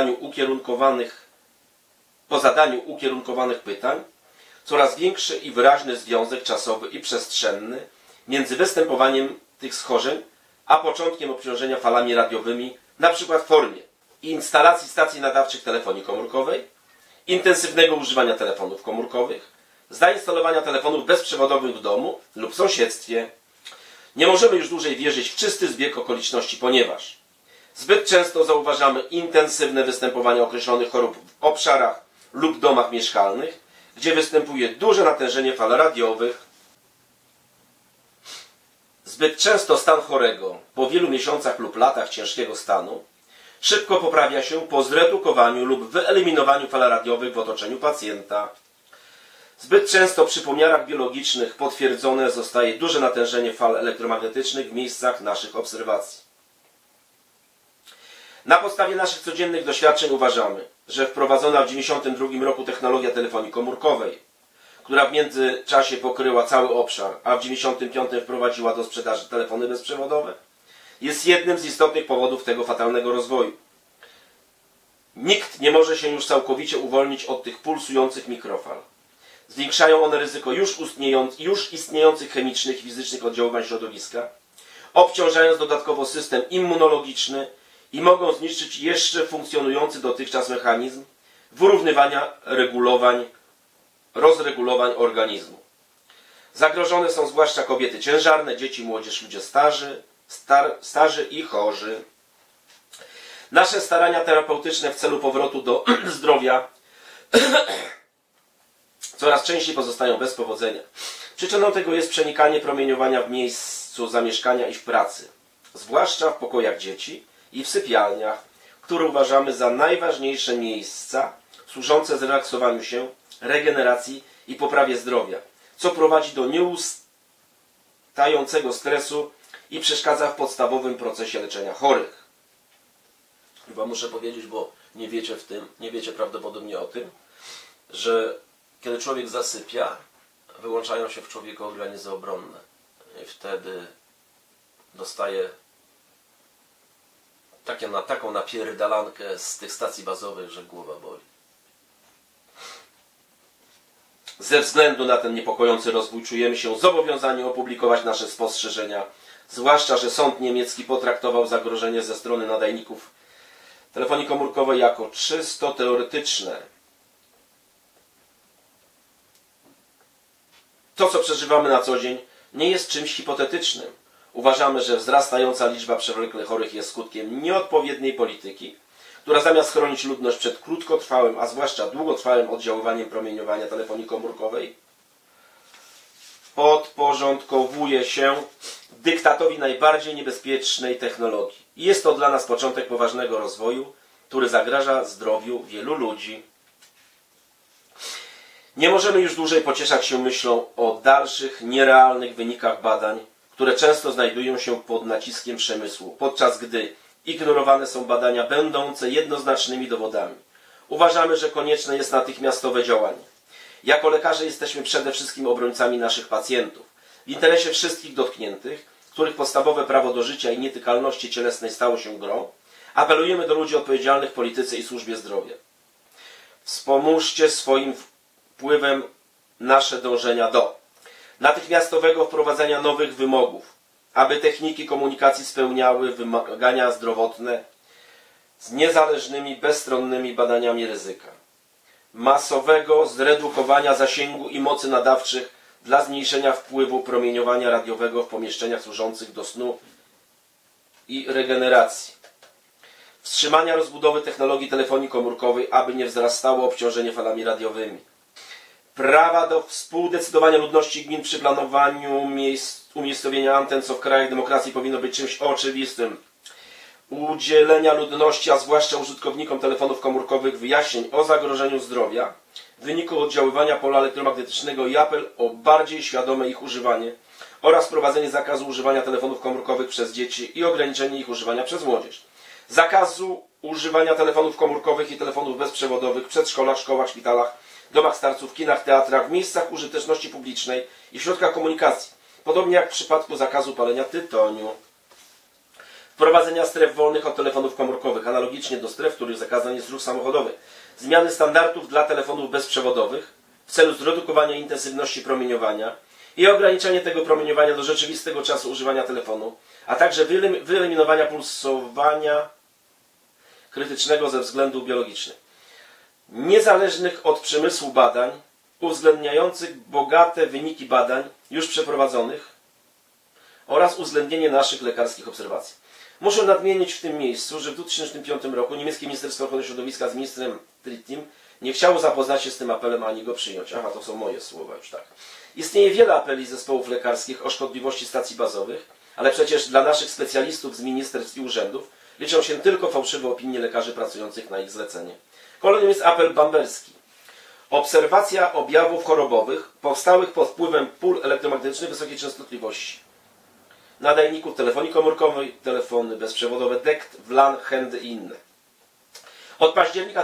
zadaniu ukierunkowanych pytań, coraz większy i wyraźny związek czasowy i przestrzenny między występowaniem tych schorzeń a początkiem obciążenia falami radiowymi, np. w formie instalacji stacji nadawczych telefonii komórkowej, intensywnego używania telefonów komórkowych, zainstalowania telefonów bezprzewodowych w domu lub sąsiedztwie. Nie możemy już dłużej wierzyć w czysty zbieg okoliczności, ponieważ zbyt często zauważamy intensywne występowanie określonych chorób w obszarach lub domach mieszkalnych, gdzie występuje duże natężenie fal radiowych. Zbyt często stan chorego po wielu miesiącach lub latach ciężkiego stanu szybko poprawia się po zredukowaniu lub wyeliminowaniu fal radiowych w otoczeniu pacjenta. Zbyt często przy pomiarach biologicznych potwierdzone zostaje duże natężenie fal elektromagnetycznych w miejscach naszych obserwacji. Na podstawie naszych codziennych doświadczeń uważamy, że wprowadzona w 1992 roku technologia telefonii komórkowej, która w międzyczasie pokryła cały obszar, a w 1995 wprowadziła do sprzedaży telefony bezprzewodowe, jest jednym z istotnych powodów tego fatalnego rozwoju. Nikt nie może się już całkowicie uwolnić od tych pulsujących mikrofal. Zwiększają one ryzyko już istniejących chemicznych i fizycznych oddziaływań środowiska, obciążając dodatkowo system immunologiczny i mogą zniszczyć jeszcze funkcjonujący dotychczas mechanizm wyrównywania rozregulowań organizmu. Zagrożone są zwłaszcza kobiety ciężarne, dzieci, młodzież, ludzie starzy i chorzy. Nasze starania terapeutyczne w celu powrotu do zdrowia coraz częściej pozostają bez powodzenia. Przyczyną tego jest przenikanie promieniowania w miejscu zamieszkania i w pracy, zwłaszcza w pokojach dzieci i w sypialniach, które uważamy za najważniejsze miejsca służące zrelaksowaniu się, regeneracji i poprawie zdrowia, co prowadzi do nieustającego stresu i przeszkadza w podstawowym procesie leczenia chorych. Chyba muszę powiedzieć, bo nie wiecie prawdopodobnie o tym, że kiedy człowiek zasypia, wyłączają się w człowieku organizmy obronne i wtedy dostaje taką napierdalankę z tych stacji bazowych, że głowa boli. Ze względu na ten niepokojący rozwój czujemy się zobowiązani opublikować nasze spostrzeżenia, zwłaszcza że sąd niemiecki potraktował zagrożenie ze strony nadajników telefonii komórkowej jako czysto teoretyczne. To, co przeżywamy na co dzień, nie jest czymś hipotetycznym. Uważamy, że wzrastająca liczba przewlekle chorych jest skutkiem nieodpowiedniej polityki, która zamiast chronić ludność przed krótkotrwałym, a zwłaszcza długotrwałym oddziaływaniem promieniowania telefonii komórkowej, podporządkowuje się dyktatowi najbardziej niebezpiecznej technologii. I jest to dla nas początek poważnego rozwoju, który zagraża zdrowiu wielu ludzi. Nie możemy już dłużej pocieszać się myślą o dalszych, nierealnych wynikach badań, które często znajdują się pod naciskiem przemysłu, podczas gdy ignorowane są badania będące jednoznacznymi dowodami. Uważamy, że konieczne jest natychmiastowe działanie. Jako lekarze jesteśmy przede wszystkim obrońcami naszych pacjentów. W interesie wszystkich dotkniętych, których podstawowe prawo do życia i nietykalności cielesnej stało się grą, apelujemy do ludzi odpowiedzialnych w polityce i służbie zdrowia. Wspomóżcie swoim wpływem nasze dążenia do natychmiastowego wprowadzenia nowych wymogów, aby techniki komunikacji spełniały wymagania zdrowotne z niezależnymi, bezstronnymi badaniami ryzyka, masowego zredukowania zasięgu i mocy nadawczych dla zmniejszenia wpływu promieniowania radiowego w pomieszczeniach służących do snu i regeneracji, wstrzymania rozbudowy technologii telefonii komórkowej, aby nie wzrastało obciążenie falami radiowymi, prawa do współdecydowania ludności gmin przy planowaniu umiejscowienia anten, co w krajach demokracji powinno być czymś oczywistym, udzielenia ludności, a zwłaszcza użytkownikom telefonów komórkowych wyjaśnień o zagrożeniu zdrowia w wyniku oddziaływania pola elektromagnetycznego i apel o bardziej świadome ich używanie oraz wprowadzenie zakazu używania telefonów komórkowych przez dzieci i ograniczenie ich używania przez młodzież. Zakazu używania telefonów komórkowych i telefonów bezprzewodowych w przedszkolach, szkołach, szpitalach, domach starców, kinach, teatrach, w miejscach użyteczności publicznej i w środkach komunikacji, podobnie jak w przypadku zakazu palenia tytoniu. Wprowadzenia stref wolnych od telefonów komórkowych, analogicznie do stref, w których zakazany jest ruch samochodowy. Zmiany standardów dla telefonów bezprzewodowych w celu zredukowania intensywności promieniowania i ograniczenie tego promieniowania do rzeczywistego czasu używania telefonu, a także wyeliminowania pulsowania krytycznego ze względów biologicznych. Niezależnych od przemysłu badań, uwzględniających bogate wyniki badań już przeprowadzonych oraz uwzględnienie naszych lekarskich obserwacji. Muszę nadmienić w tym miejscu, że w 2005 roku niemieckie Ministerstwo Ochrony Środowiska z ministrem Trittim nie chciało zapoznać się z tym apelem ani go przyjąć. Aha, to są moje słowa już, tak. Istnieje wiele apeli zespołów lekarskich o szkodliwości stacji bazowych, ale przecież dla naszych specjalistów z ministerstw i urzędów liczą się tylko fałszywe opinie lekarzy pracujących na ich zlecenie. Kolejnym jest apel bamberski. Obserwacja objawów chorobowych powstałych pod wpływem pól elektromagnetycznych wysokiej częstotliwości, nadajników telefonii komórkowej, telefony bezprzewodowe DECT, WLAN, HEND i inne. Od października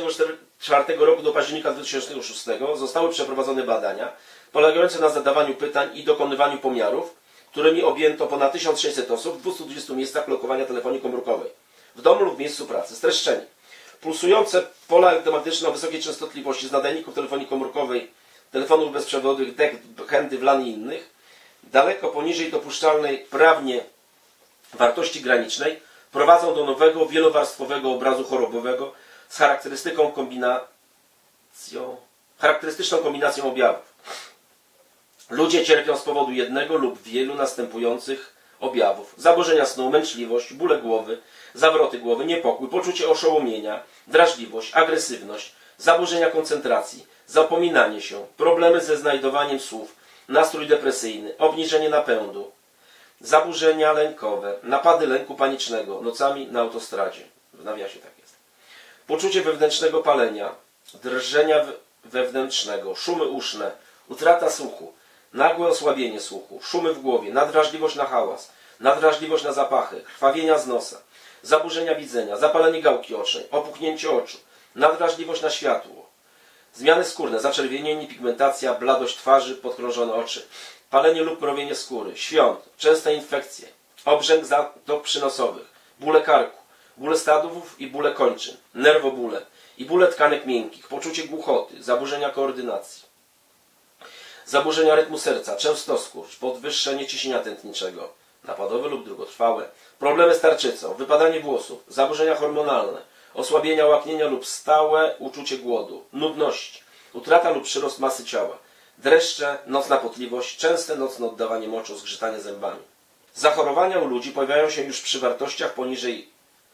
2004 roku do października 2006 zostały przeprowadzone badania polegające na zadawaniu pytań i dokonywaniu pomiarów, którymi objęto ponad 1600 osób w 220 miejscach lokowania telefonii komórkowej, w domu lub w miejscu pracy. Streszczenie. Pulsujące pola elektromagnetyczne o wysokiej częstotliwości z nadajników telefonii komórkowej, telefonów bezprzewodowych DECT, HEND, WLAN i innych, daleko poniżej dopuszczalnej prawnie wartości granicznej, prowadzą do nowego, wielowarstwowego obrazu chorobowego z charakterystyczną kombinacją objawów. Ludzie cierpią z powodu jednego lub wielu następujących objawów: zaburzenia snu, męczliwość, bóle głowy, zawroty głowy, niepokój, poczucie oszołomienia, drażliwość, agresywność, zaburzenia koncentracji, zapominanie się, problemy ze znajdowaniem słów, nastrój depresyjny, obniżenie napędu, zaburzenia lękowe, napady lęku panicznego, nocami na autostradzie. W nawiasie tak jest. Poczucie wewnętrznego palenia, drżenia wewnętrznego, szumy uszne, utrata słuchu, nagłe osłabienie słuchu, szumy w głowie, nadwrażliwość na hałas, nadwrażliwość na zapachy, krwawienia z nosa, zaburzenia widzenia, zapalenie gałki ocznej, opuchnięcie oczu, nadwrażliwość na światło, zmiany skórne, zaczerwienienie, pigmentacja, bladość twarzy, podkrążone oczy, palenie lub mrowienie skóry, świąt, częste infekcje, obrzęk zatok przynosowych, bóle karku, bóle stawów i bóle kończyn, nerwobóle i bóle tkanek miękkich, poczucie głuchoty, zaburzenia koordynacji, zaburzenia rytmu serca, częstoskurcz, podwyższenie ciśnienia tętniczego, napadowe lub długotrwałe, problemy z tarczycą, wypadanie włosów, zaburzenia hormonalne, osłabienia łaknienia lub stałe uczucie głodu, nudności, utrata lub przyrost masy ciała, dreszcze, nocna potliwość, częste nocne oddawanie moczu, zgrzytanie zębami. Zachorowania u ludzi pojawiają się już przy wartościach poniżej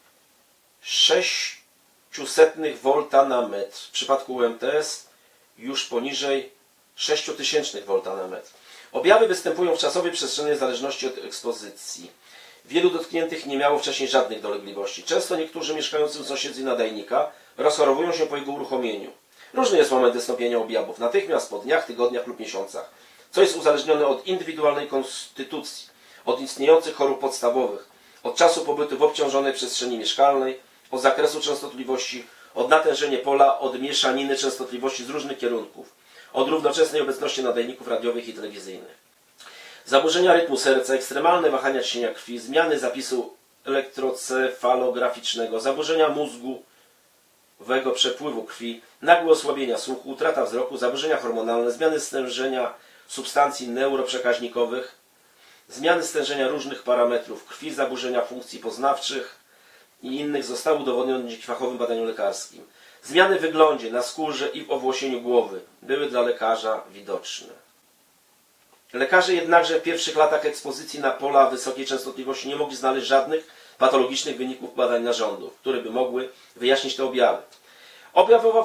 0,06 V na metr. W przypadku UMTS już poniżej 0,006 V na metr. Objawy występują w czasowej przestrzennej zależności od ekspozycji. Wielu dotkniętych nie miało wcześniej żadnych dolegliwości. Często niektórzy mieszkający w sąsiedztwie nadajnika rozchorowują się po jego uruchomieniu. Różny jest moment wystąpienia objawów, natychmiast, po dniach, tygodniach lub miesiącach, co jest uzależnione od indywidualnej konstytucji, od istniejących chorób podstawowych, od czasu pobytu w obciążonej przestrzeni mieszkalnej, od zakresu częstotliwości, od natężenia pola, od mieszaniny częstotliwości z różnych kierunków, od równoczesnej obecności nadajników radiowych i telewizyjnych. Zaburzenia rytmu serca, ekstremalne wahania ciśnienia krwi, zmiany zapisu elektrocefalograficznego, zaburzenia mózgowego przepływu krwi, nagłe osłabienia słuchu, utrata wzroku, zaburzenia hormonalne, zmiany stężenia substancji neuroprzekaźnikowych, zmiany stężenia różnych parametrów krwi, zaburzenia funkcji poznawczych i innych zostały udowodnione dzięki fachowym badaniom lekarskim. Zmiany w wyglądzie, na skórze i w owłosieniu głowy były dla lekarza widoczne. Lekarze jednakże w pierwszych latach ekspozycji na pola wysokiej częstotliwości nie mogli znaleźć żadnych patologicznych wyników badań narządów, które by mogły wyjaśnić te objawy. Objawowa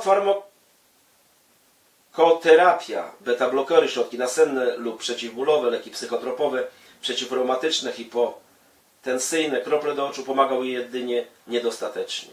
farmakoterapia, beta-blokery, środki nasenne lub przeciwbólowe, leki psychotropowe, przeciwreumatyczne, hipotensyjne, krople do oczu pomagały jedynie niedostatecznie.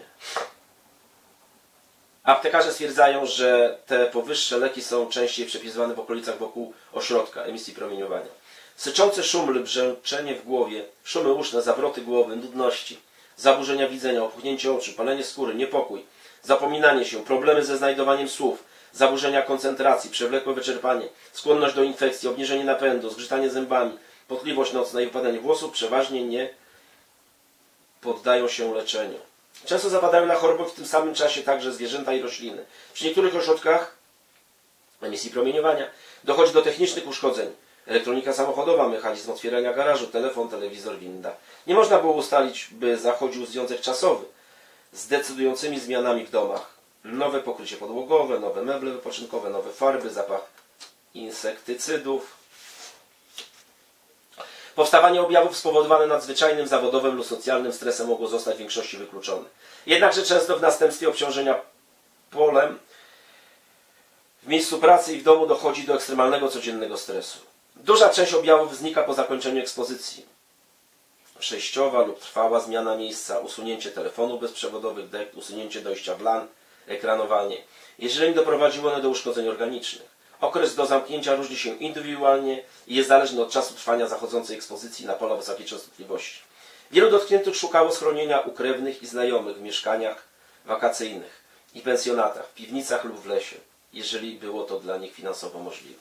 Aptekarze stwierdzają, że te powyższe leki są częściej przepisywane w okolicach wokół ośrodka emisji promieniowania. Syczący szum lub brzęczenie w głowie, szumy uszne, zawroty głowy, nudności, zaburzenia widzenia, opuchnięcie oczu, palenie skóry, niepokój, zapominanie się, problemy ze znajdowaniem słów, zaburzenia koncentracji, przewlekłe wyczerpanie, skłonność do infekcji, obniżenie napędu, zgrzytanie zębami, potliwość nocna i wypadanie włosów przeważnie nie poddają się leczeniu. Często zapadają na choroby w tym samym czasie także zwierzęta i rośliny. Przy niektórych ośrodkach emisji promieniowania dochodzi do technicznych uszkodzeń. Elektronika samochodowa, mechanizm otwierania garażu, telefon, telewizor, winda. Nie można było ustalić, by zachodził związek czasowy z decydującymi zmianami w domach. Nowe pokrycie podłogowe, nowe meble wypoczynkowe, nowe farby, zapach insektycydów. Powstawanie objawów spowodowane nadzwyczajnym zawodowym lub socjalnym stresem mogło zostać w większości wykluczone. Jednakże często w następstwie obciążenia polem w miejscu pracy i w domu dochodzi do ekstremalnego codziennego stresu. Duża część objawów znika po zakończeniu ekspozycji. Przejściowa lub trwała zmiana miejsca, usunięcie telefonów bezprzewodowych, dekt, usunięcie dojścia w LAN, ekranowanie, jeżeli nie doprowadziły one do uszkodzeń organicznych. Okres do zamknięcia różni się indywidualnie i jest zależny od czasu trwania zachodzącej ekspozycji na pola wysokiej częstotliwości. Wielu dotkniętych szukało schronienia u krewnych i znajomych w mieszkaniach wakacyjnych i pensjonatach, w piwnicach lub w lesie, jeżeli było to dla nich finansowo możliwe.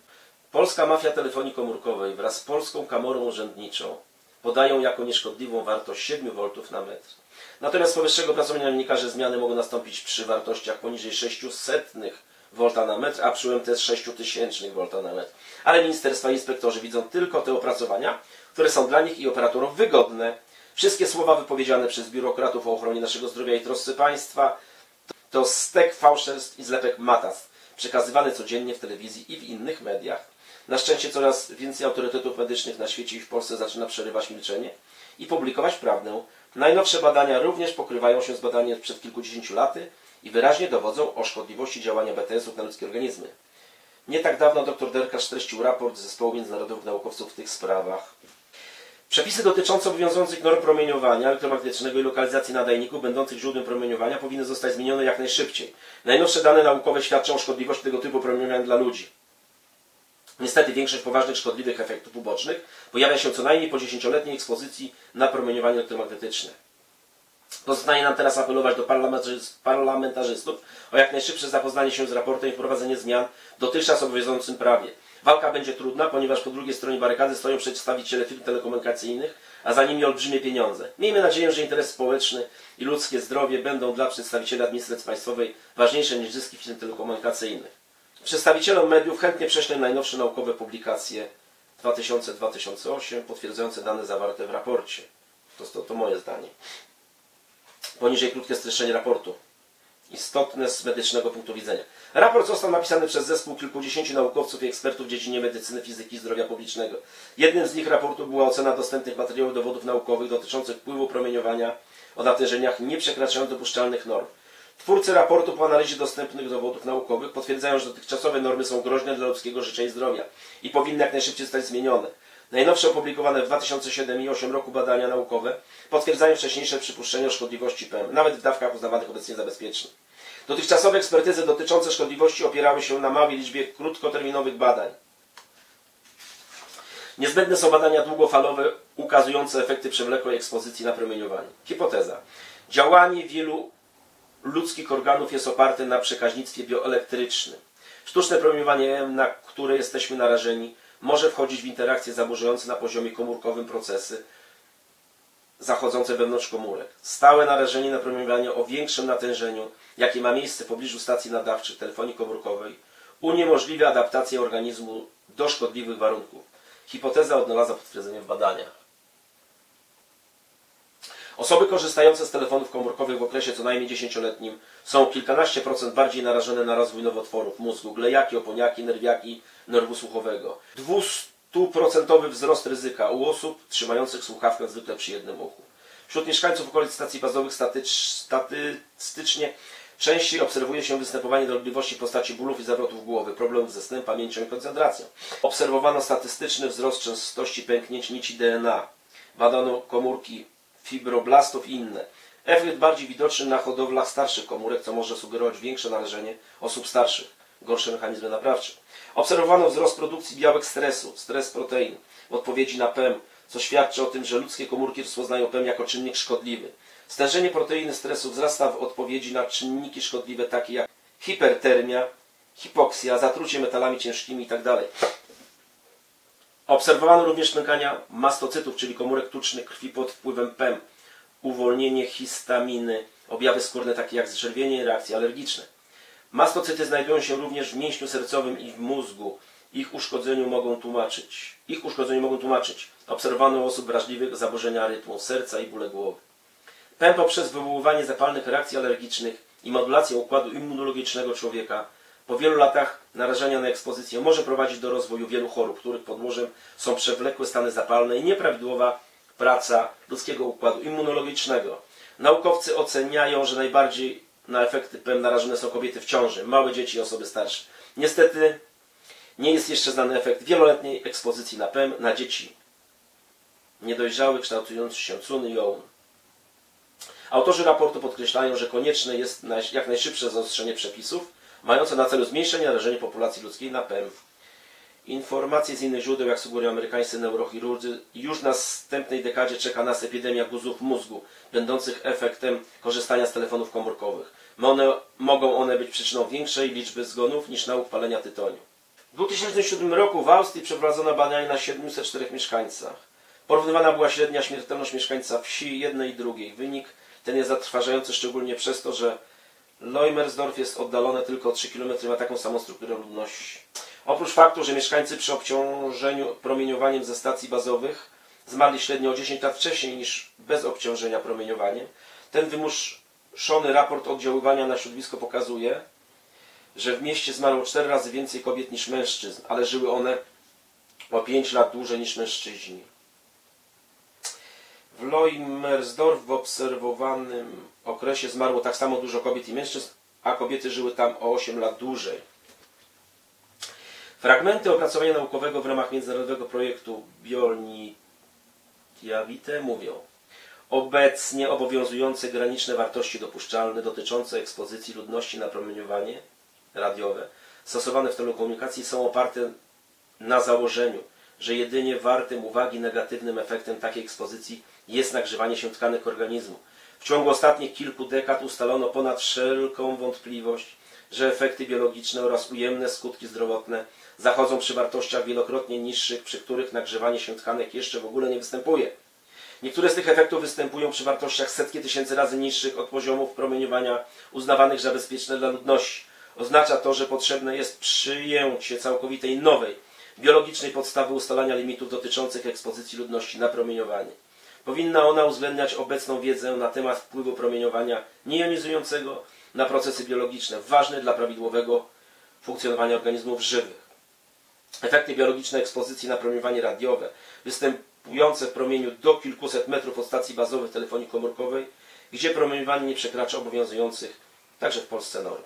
Polska mafia telefonii komórkowej wraz z Polską Komorą Urzędniczą podają jako nieszkodliwą wartość 7 V na metr. Natomiast z powyższego opracowania wynika, że zmiany mogą nastąpić przy wartościach poniżej 600 V na metr, a przy UMTS 6000 V na metr. Ale ministerstwa i inspektorzy widzą tylko te opracowania, które są dla nich i operatorów wygodne. Wszystkie słowa wypowiedziane przez biurokratów o ochronie naszego zdrowia i trosce państwa to stek fałszerstw i zlepek matactw, przekazywane codziennie w telewizji i w innych mediach. Na szczęście coraz więcej autorytetów medycznych na świecie i w Polsce zaczyna przerywać milczenie i publikować prawdę. Najnowsze badania również pokrywają się z badaniem sprzed kilkudziesięciu laty i wyraźnie dowodzą o szkodliwości działania BTS-ów na ludzkie organizmy. Nie tak dawno dr Derkasz streścił raport Zespołu Międzynarodowych Naukowców w tych sprawach. Przepisy dotyczące obowiązujących norm promieniowania elektromagnetycznego i lokalizacji nadajników będących źródłem promieniowania powinny zostać zmienione jak najszybciej. Najnowsze dane naukowe świadczą o szkodliwości tego typu promieniowania dla ludzi. Niestety większość poważnych szkodliwych efektów ubocznych pojawia się co najmniej po 10-letniej ekspozycji na promieniowanie elektromagnetyczne. Pozostaje nam teraz apelować do parlamentarzystów o jak najszybsze zapoznanie się z raportem i wprowadzenie zmian w dotychczas obowiązującym prawie. Walka będzie trudna, ponieważ po drugiej stronie barykady stoją przedstawiciele firm telekomunikacyjnych, a za nimi olbrzymie pieniądze. Miejmy nadzieję, że interes społeczny i ludzkie zdrowie będą dla przedstawicieli administracji państwowej ważniejsze niż zyski firm telekomunikacyjnych. Przedstawicielom mediów chętnie prześlę najnowsze naukowe publikacje 2000-2008 potwierdzające dane zawarte w raporcie. To moje zdanie. Poniżej krótkie streszczenie raportu. Istotne z medycznego punktu widzenia. Raport został napisany przez zespół kilkudziesięciu naukowców i ekspertów w dziedzinie medycyny, fizyki i zdrowia publicznego. Jednym z nich raportu była ocena dostępnych materiałów dowodów naukowych dotyczących wpływu promieniowania o natężeniach nie przekraczających dopuszczalnych norm. Twórcy raportu po analizie dostępnych dowodów naukowych potwierdzają, że dotychczasowe normy są groźne dla ludzkiego życia i zdrowia i powinny jak najszybciej zostać zmienione. Najnowsze opublikowane w 2007 i 2008 roku badania naukowe potwierdzają wcześniejsze przypuszczenia o szkodliwości PM, nawet w dawkach uznawanych obecnie za bezpieczne. Dotychczasowe ekspertyzy dotyczące szkodliwości opierały się na małej liczbie krótkoterminowych badań. Niezbędne są badania długofalowe ukazujące efekty przewlekłej ekspozycji na promieniowanie. Hipoteza. Działanie wielu ludzkich organów jest oparte na przekaźnictwie bioelektrycznym. Sztuczne promieniowanie M, na które jesteśmy narażeni, może wchodzić w interakcje zaburzające na poziomie komórkowym procesy zachodzące wewnątrz komórek. Stałe narażenie na promieniowanie o większym natężeniu, jakie ma miejsce w pobliżu stacji nadawczych telefonii komórkowej, uniemożliwia adaptację organizmu do szkodliwych warunków. Hipoteza odnalazła potwierdzenie w badaniach. Osoby korzystające z telefonów komórkowych w okresie co najmniej 10-letnim są kilkanaście procent bardziej narażone na rozwój nowotworów mózgu, glejaki, oponiaki, nerwiaki, nerwu słuchowego. 200% wzrost ryzyka u osób trzymających słuchawkę zwykle przy jednym uchu. Wśród mieszkańców okolic stacji bazowych statystycznie częściej obserwuje się występowanie dolegliwości w postaci bólów i zawrotów głowy, problemów ze snem, pamięcią i koncentracją. Obserwowano statystyczny wzrost częstości pęknięć nici DNA. Badano komórki fibroblastów i inne. Efekt bardziej widoczny na hodowlach starszych komórek, co może sugerować większe należenie osób starszych, gorsze mechanizmy naprawcze. Obserwowano wzrost produkcji białek stresu, stres protein, w odpowiedzi na PEM, co świadczy o tym, że ludzkie komórki rozpoznają PEM jako czynnik szkodliwy. Stężenie proteiny stresu wzrasta w odpowiedzi na czynniki szkodliwe takie jak hipertermia, hipoksja, zatrucie metalami ciężkimi itd. Obserwowano również pękania mastocytów, czyli komórek tucznych krwi pod wpływem PEM, uwolnienie histaminy, objawy skórne takie jak zczerwienie i reakcje alergiczne. Mastocyty znajdują się również w mięśniu sercowym i w mózgu. Ich uszkodzeniu mogą tłumaczyć obserwowano u osób wrażliwych zaburzenia rytmu serca i bóle głowy. PEM poprzez wywoływanie zapalnych reakcji alergicznych i modulację układu immunologicznego człowieka po wielu latach narażenia na ekspozycję może prowadzić do rozwoju wielu chorób, których podłożem są przewlekłe stany zapalne i nieprawidłowa praca ludzkiego układu immunologicznego. Naukowcy oceniają, że najbardziej na efekty PEM narażone są kobiety w ciąży, małe dzieci i osoby starsze. Niestety nie jest jeszcze znany efekt wieloletniej ekspozycji na PEM na dzieci niedojrzałych, kształtujących się cuny i ołun. Autorzy raportu podkreślają, że konieczne jest jak najszybsze zaostrzenie przepisów, mające na celu zmniejszenie narażenia populacji ludzkiej na PEM. Informacje z innych źródeł, jak sugerują amerykańscy neurochirurdzy, już w następnej dekadzie czeka nas epidemia guzów mózgu, będących efektem korzystania z telefonów komórkowych. Mogą one być przyczyną większej liczby zgonów niż nauk palenia tytoniu. W 2007 roku w Austrii przeprowadzono badania na 704 mieszkańcach. Porównywana była średnia śmiertelność mieszkańca wsi jednej i drugiej. Wynik ten jest zatrważający szczególnie przez to, że Loimersdorf jest oddalone tylko o 3 km, ma taką samą strukturę ludności. Oprócz faktu, że mieszkańcy przy obciążeniu promieniowaniem ze stacji bazowych zmarli średnio o 10 lat wcześniej niż bez obciążenia promieniowaniem, ten wymuszony raport oddziaływania na środowisko pokazuje, że w mieście zmarło 4 razy więcej kobiet niż mężczyzn, ale żyły one o 5 lat dłużej niż mężczyźni. W Loimersdorf w obserwowanym okresie zmarło tak samo dużo kobiet i mężczyzn, a kobiety żyły tam o 8 lat dłużej. Fragmenty opracowania naukowego w ramach międzynarodowego projektu Biolnikiavite mówią: obecnie obowiązujące graniczne wartości dopuszczalne dotyczące ekspozycji ludności na promieniowanie radiowe stosowane w telekomunikacji są oparte na założeniu, że jedynie wartym uwagi negatywnym efektem takiej ekspozycji jest nagrzewanie się tkanek organizmu. W ciągu ostatnich kilku dekad ustalono ponad wszelką wątpliwość, że efekty biologiczne oraz ujemne skutki zdrowotne zachodzą przy wartościach wielokrotnie niższych, przy których nagrzewanie się tkanek jeszcze w ogóle nie występuje. Niektóre z tych efektów występują przy wartościach setki tysięcy razy niższych od poziomów promieniowania uznawanych za bezpieczne dla ludności. Oznacza to, że potrzebne jest przyjęcie całkowitej nowej, biologicznej podstawy ustalania limitów dotyczących ekspozycji ludności na promieniowanie. Powinna ona uwzględniać obecną wiedzę na temat wpływu promieniowania niejonizującego na procesy biologiczne, ważne dla prawidłowego funkcjonowania organizmów żywych. Efekty biologiczne ekspozycji na promieniowanie radiowe, występujące w promieniu do kilkuset metrów od stacji bazowych telefonii komórkowej, gdzie promieniowanie nie przekracza obowiązujących także w Polsce norm.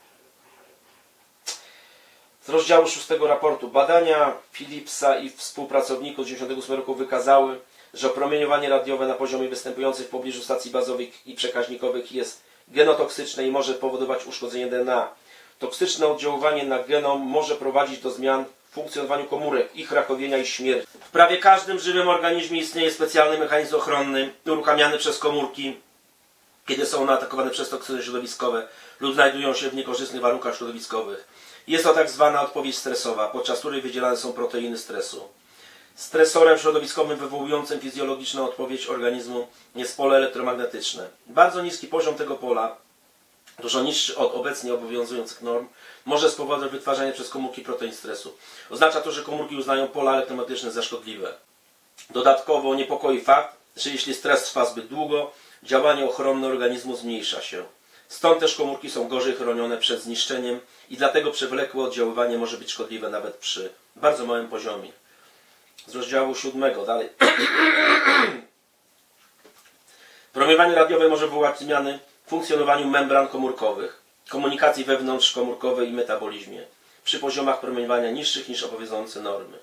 Z rozdziału 6 raportu. Badania Philipsa i współpracowników z 1998 roku wykazały, że promieniowanie radiowe na poziomie występujących w pobliżu stacji bazowych i przekaźnikowych jest genotoksyczne i może powodować uszkodzenie DNA. Toksyczne oddziaływanie na genom może prowadzić do zmian w funkcjonowaniu komórek, ich rakowienia i śmierci. W prawie każdym żywym organizmie istnieje specjalny mechanizm ochronny uruchamiany przez komórki, kiedy są one atakowane przez toksyny środowiskowe lub znajdują się w niekorzystnych warunkach środowiskowych. Jest to tak zwana odpowiedź stresowa, podczas której wydzielane są proteiny stresu. Stresorem środowiskowym wywołującym fizjologiczną odpowiedź organizmu jest pole elektromagnetyczne. Bardzo niski poziom tego pola, dużo niższy od obecnie obowiązujących norm, może spowodować wytwarzanie przez komórki protein stresu. Oznacza to, że komórki uznają pola elektromagnetyczne za szkodliwe. Dodatkowo niepokoi fakt, że jeśli stres trwa zbyt długo, działanie ochronne organizmu zmniejsza się. Stąd też komórki są gorzej chronione przed zniszczeniem i dlatego przewlekłe oddziaływanie może być szkodliwe nawet przy bardzo małym poziomie. Z rozdziału 7 dalej. Promieniowanie radiowe może wywołać zmiany w funkcjonowaniu membran komórkowych, komunikacji wewnątrzkomórkowej i metabolizmie przy poziomach promieniowania niższych niż obowiązujące normy.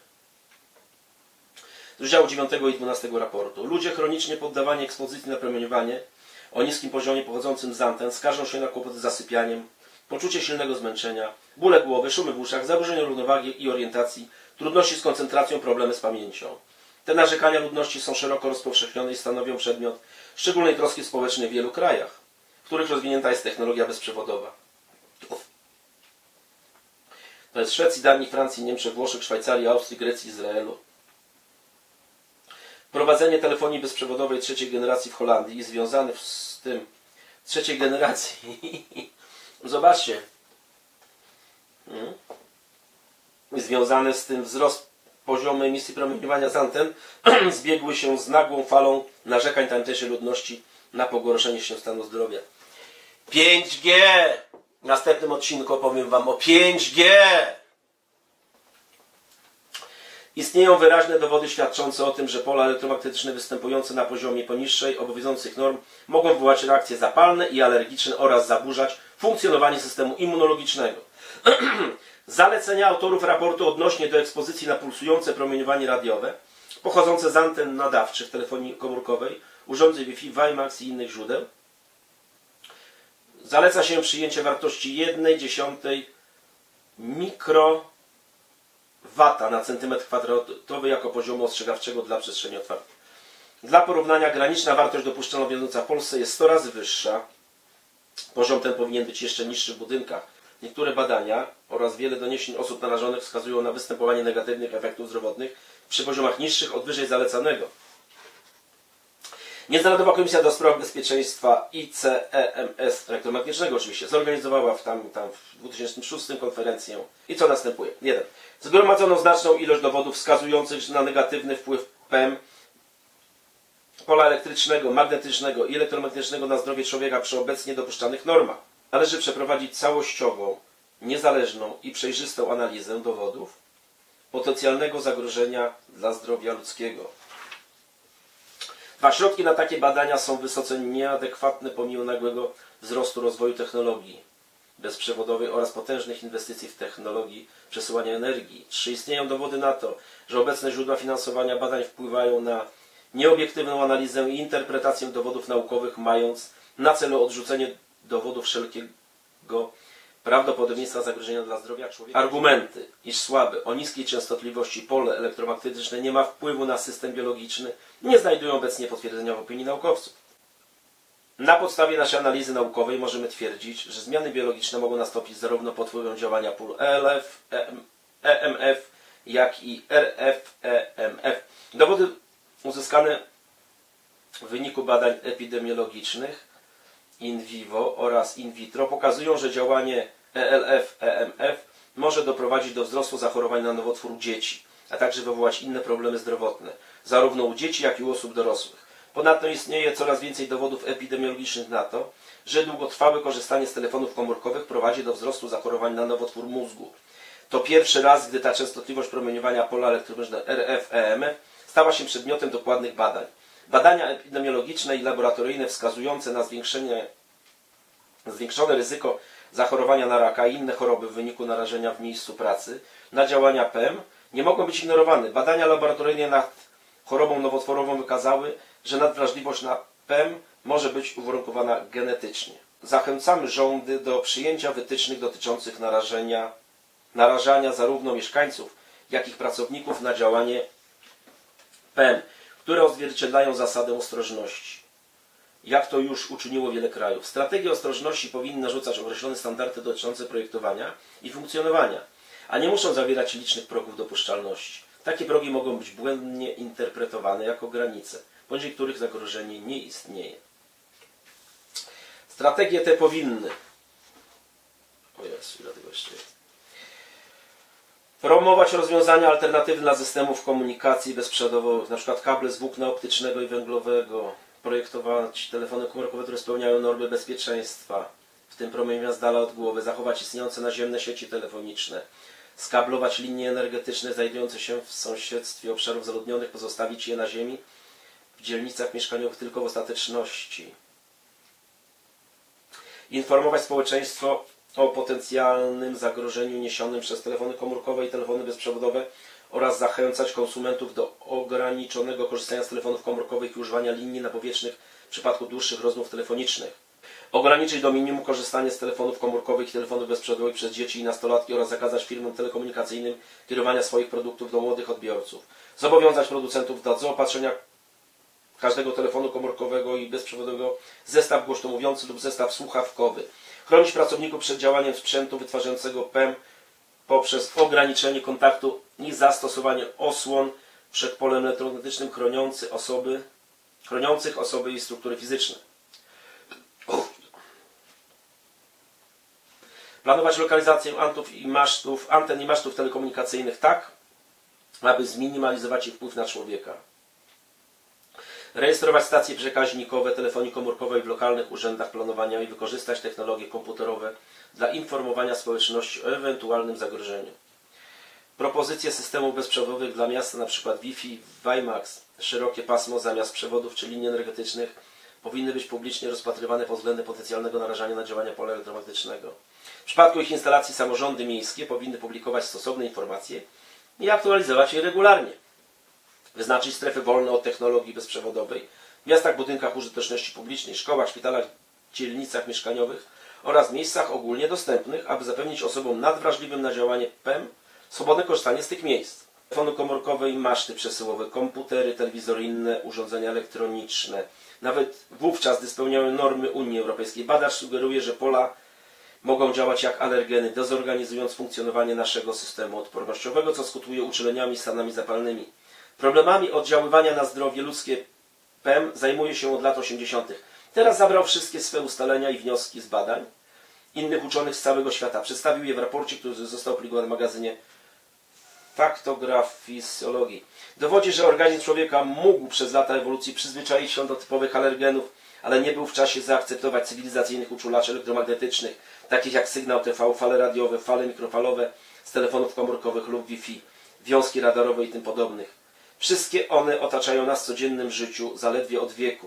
Z rozdziału 9 i 12 raportu. Ludzie chronicznie poddawani ekspozycji na promieniowanie o niskim poziomie pochodzącym z anten skarżą się na kłopoty z zasypianiem, poczucie silnego zmęczenia, bóle głowy, szumy w uszach, zaburzenia równowagi i orientacji, trudności z koncentracją, problemy z pamięcią. Te narzekania ludności są szeroko rozpowszechnione i stanowią przedmiot szczególnej troski społecznej w wielu krajach, w których rozwinięta jest technologia bezprzewodowa. To jest Szwecji, Danii, Francji, Niemczech, Włoszech, Szwajcarii, Austrii, Grecji, Izraelu. Prowadzenie telefonii bezprzewodowej trzeciej generacji w Holandii i związany z tym trzeciej generacji. Zobaczcie. Związane z tym wzrost poziomu emisji promieniowania z anten zbiegły się z nagłą falą narzekań tamtejszej ludności na pogorszenie się stanu zdrowia. 5G! W następnym odcinku opowiem Wam o 5G! Istnieją wyraźne dowody świadczące o tym, że pola elektromagnetyczne występujące na poziomie poniższej obowiązujących norm mogą wywołać reakcje zapalne i alergiczne oraz zaburzać funkcjonowanie systemu immunologicznego. Zalecenia autorów raportu odnośnie do ekspozycji na pulsujące promieniowanie radiowe pochodzące z anten nadawczych telefonii komórkowej, urządzeń Wi-Fi, WiMAX i innych źródeł. Zaleca się przyjęcie wartości 1/10 mikrowata na centymetr kwadratowy jako poziomu ostrzegawczego dla przestrzeni otwartej. Dla porównania graniczna wartość dopuszczalna obowiązująca w Polsce jest 100 razy wyższa. Poziom ten powinien być jeszcze niższy w budynkach. Niektóre badania oraz wiele doniesień osób narażonych wskazują na występowanie negatywnych efektów zdrowotnych przy poziomach niższych od wyżej zalecanego. Międzynarodowa Komisja do Spraw Bezpieczeństwa ICEMS elektromagnetycznego oczywiście zorganizowała w 2006 konferencję. I co następuje? 1. Zgromadzono znaczną ilość dowodów wskazujących na negatywny wpływ PM, pola elektrycznego, magnetycznego i elektromagnetycznego na zdrowie człowieka przy obecnie dopuszczanych normach. Należy przeprowadzić całościową, niezależną i przejrzystą analizę dowodów potencjalnego zagrożenia dla zdrowia ludzkiego. 2. Środki na takie badania są wysoce nieadekwatne pomimo nagłego wzrostu rozwoju technologii bezprzewodowej oraz potężnych inwestycji w technologii przesyłania energii. 3. Istnieją dowody na to, że obecne źródła finansowania badań wpływają na nieobiektywną analizę i interpretację dowodów naukowych, mając na celu odrzucenie dowodów wszelkiego prawdopodobieństwa zagrożenia dla zdrowia człowieka. Argumenty, iż słabe, o niskiej częstotliwości pole elektromagnetyczne nie ma wpływu na system biologiczny, nie znajdują obecnie potwierdzenia w opinii naukowców. Na podstawie naszej analizy naukowej możemy twierdzić, że zmiany biologiczne mogą nastąpić zarówno pod wpływem działania pól ELF, EMF, jak i RF, EMF. Dowody uzyskane w wyniku badań epidemiologicznych in vivo oraz in vitro pokazują, że działanie ELF, EMF może doprowadzić do wzrostu zachorowań na nowotwór u dzieci, a także wywołać inne problemy zdrowotne, zarówno u dzieci, jak i u osób dorosłych. Ponadto istnieje coraz więcej dowodów epidemiologicznych na to, że długotrwałe korzystanie z telefonów komórkowych prowadzi do wzrostu zachorowań na nowotwór mózgu. To pierwszy raz, gdy ta częstotliwość promieniowania pola elektromagnetycznego RF, EMF stała się przedmiotem dokładnych badań. Badania epidemiologiczne i laboratoryjne wskazujące na zwiększone ryzyko zachorowania na raka i inne choroby w wyniku narażenia w miejscu pracy na działania PEM nie mogą być ignorowane. Badania laboratoryjne nad chorobą nowotworową wykazały, że nadwrażliwość na PEM może być uwarunkowana genetycznie. Zachęcamy rządy do przyjęcia wytycznych dotyczących narażania zarówno mieszkańców, jak i pracowników na działanie PEM, które odzwierciedlają zasadę ostrożności. Jak to już uczyniło wiele krajów. Strategie ostrożności powinny narzucać określone standardy dotyczące projektowania i funkcjonowania, a nie muszą zawierać licznych progów dopuszczalności. Takie progi mogą być błędnie interpretowane jako granice, poniżej których zagrożenie nie istnieje. Strategie te powinny promować rozwiązania alternatywne dla systemów komunikacji bezprzewodowych, np. kable z włókna optycznego i węglowego, projektować telefony komórkowe, które spełniają normy bezpieczeństwa, w tym promieniowania z dala od głowy, zachować istniejące naziemne sieci telefoniczne, skablować linie energetyczne znajdujące się w sąsiedztwie obszarów zaludnionych, pozostawić je na ziemi, w dzielnicach mieszkaniowych tylko w ostateczności. Informować społeczeństwo o potencjalnym zagrożeniu niesionym przez telefony komórkowe i telefony bezprzewodowe oraz zachęcać konsumentów do ograniczonego korzystania z telefonów komórkowych i używania linii napowietrznych w przypadku dłuższych rozmów telefonicznych. Ograniczyć do minimum korzystanie z telefonów komórkowych i telefonów bezprzewodowych przez dzieci i nastolatki oraz zakazać firmom telekomunikacyjnym kierowania swoich produktów do młodych odbiorców. Zobowiązać producentów do zaopatrzenia każdego telefonu komórkowego i bezprzewodowego zestaw głośno mówiący lub zestaw słuchawkowy. Chronić pracowników przed działaniem sprzętu wytwarzającego PEM poprzez ograniczenie kontaktu i zastosowanie osłon przed polem elektromagnetycznym chroniących osoby i struktury fizyczne. Planować lokalizację anten i masztów telekomunikacyjnych tak, aby zminimalizować ich wpływ na człowieka. Rejestrować stacje przekaźnikowe telefonii komórkowej w lokalnych urzędach planowania i wykorzystać technologie komputerowe dla informowania społeczności o ewentualnym zagrożeniu. Propozycje systemów bezprzewodowych dla miasta, np. Wi-Fi, WiMAX, szerokie pasmo zamiast przewodów czy linii energetycznych, powinny być publicznie rozpatrywane pod względem potencjalnego narażania na działania pola elektromagnetycznego. W przypadku ich instalacji samorządy miejskie powinny publikować stosowne informacje i aktualizować je regularnie. Wyznaczyć strefy wolne od technologii bezprzewodowej w miastach, budynkach użyteczności publicznej, szkołach, szpitalach, dzielnicach mieszkaniowych oraz miejscach ogólnie dostępnych, aby zapewnić osobom nadwrażliwym na działanie PEM swobodne korzystanie z tych miejsc. Telefony komórkowe i maszty przesyłowe, komputery, telewizory i inne urządzenia elektroniczne. Nawet wówczas, gdy spełniają normy Unii Europejskiej. Badacz sugeruje, że pola mogą działać jak alergeny, dezorganizując funkcjonowanie naszego systemu odpornościowego, co skutkuje uczuleniami i stanami zapalnymi. Problemami oddziaływania na zdrowie ludzkie PEM zajmuje się od lat 80. Teraz zabrał wszystkie swe ustalenia i wnioski z badań innych uczonych z całego świata. Przedstawił je w raporcie, który został opublikowany w magazynie Faktograf Fizjologii. Dowodzi, że organizm człowieka mógł przez lata ewolucji przyzwyczaić się do typowych alergenów, ale nie był w czasie zaakceptować cywilizacyjnych uczulaczy elektromagnetycznych, takich jak sygnał TV, fale radiowe, fale mikrofalowe z telefonów komórkowych lub Wi-Fi, wiązki radarowe i tym podobnych. Wszystkie one otaczają nas w codziennym życiu zaledwie od wieku.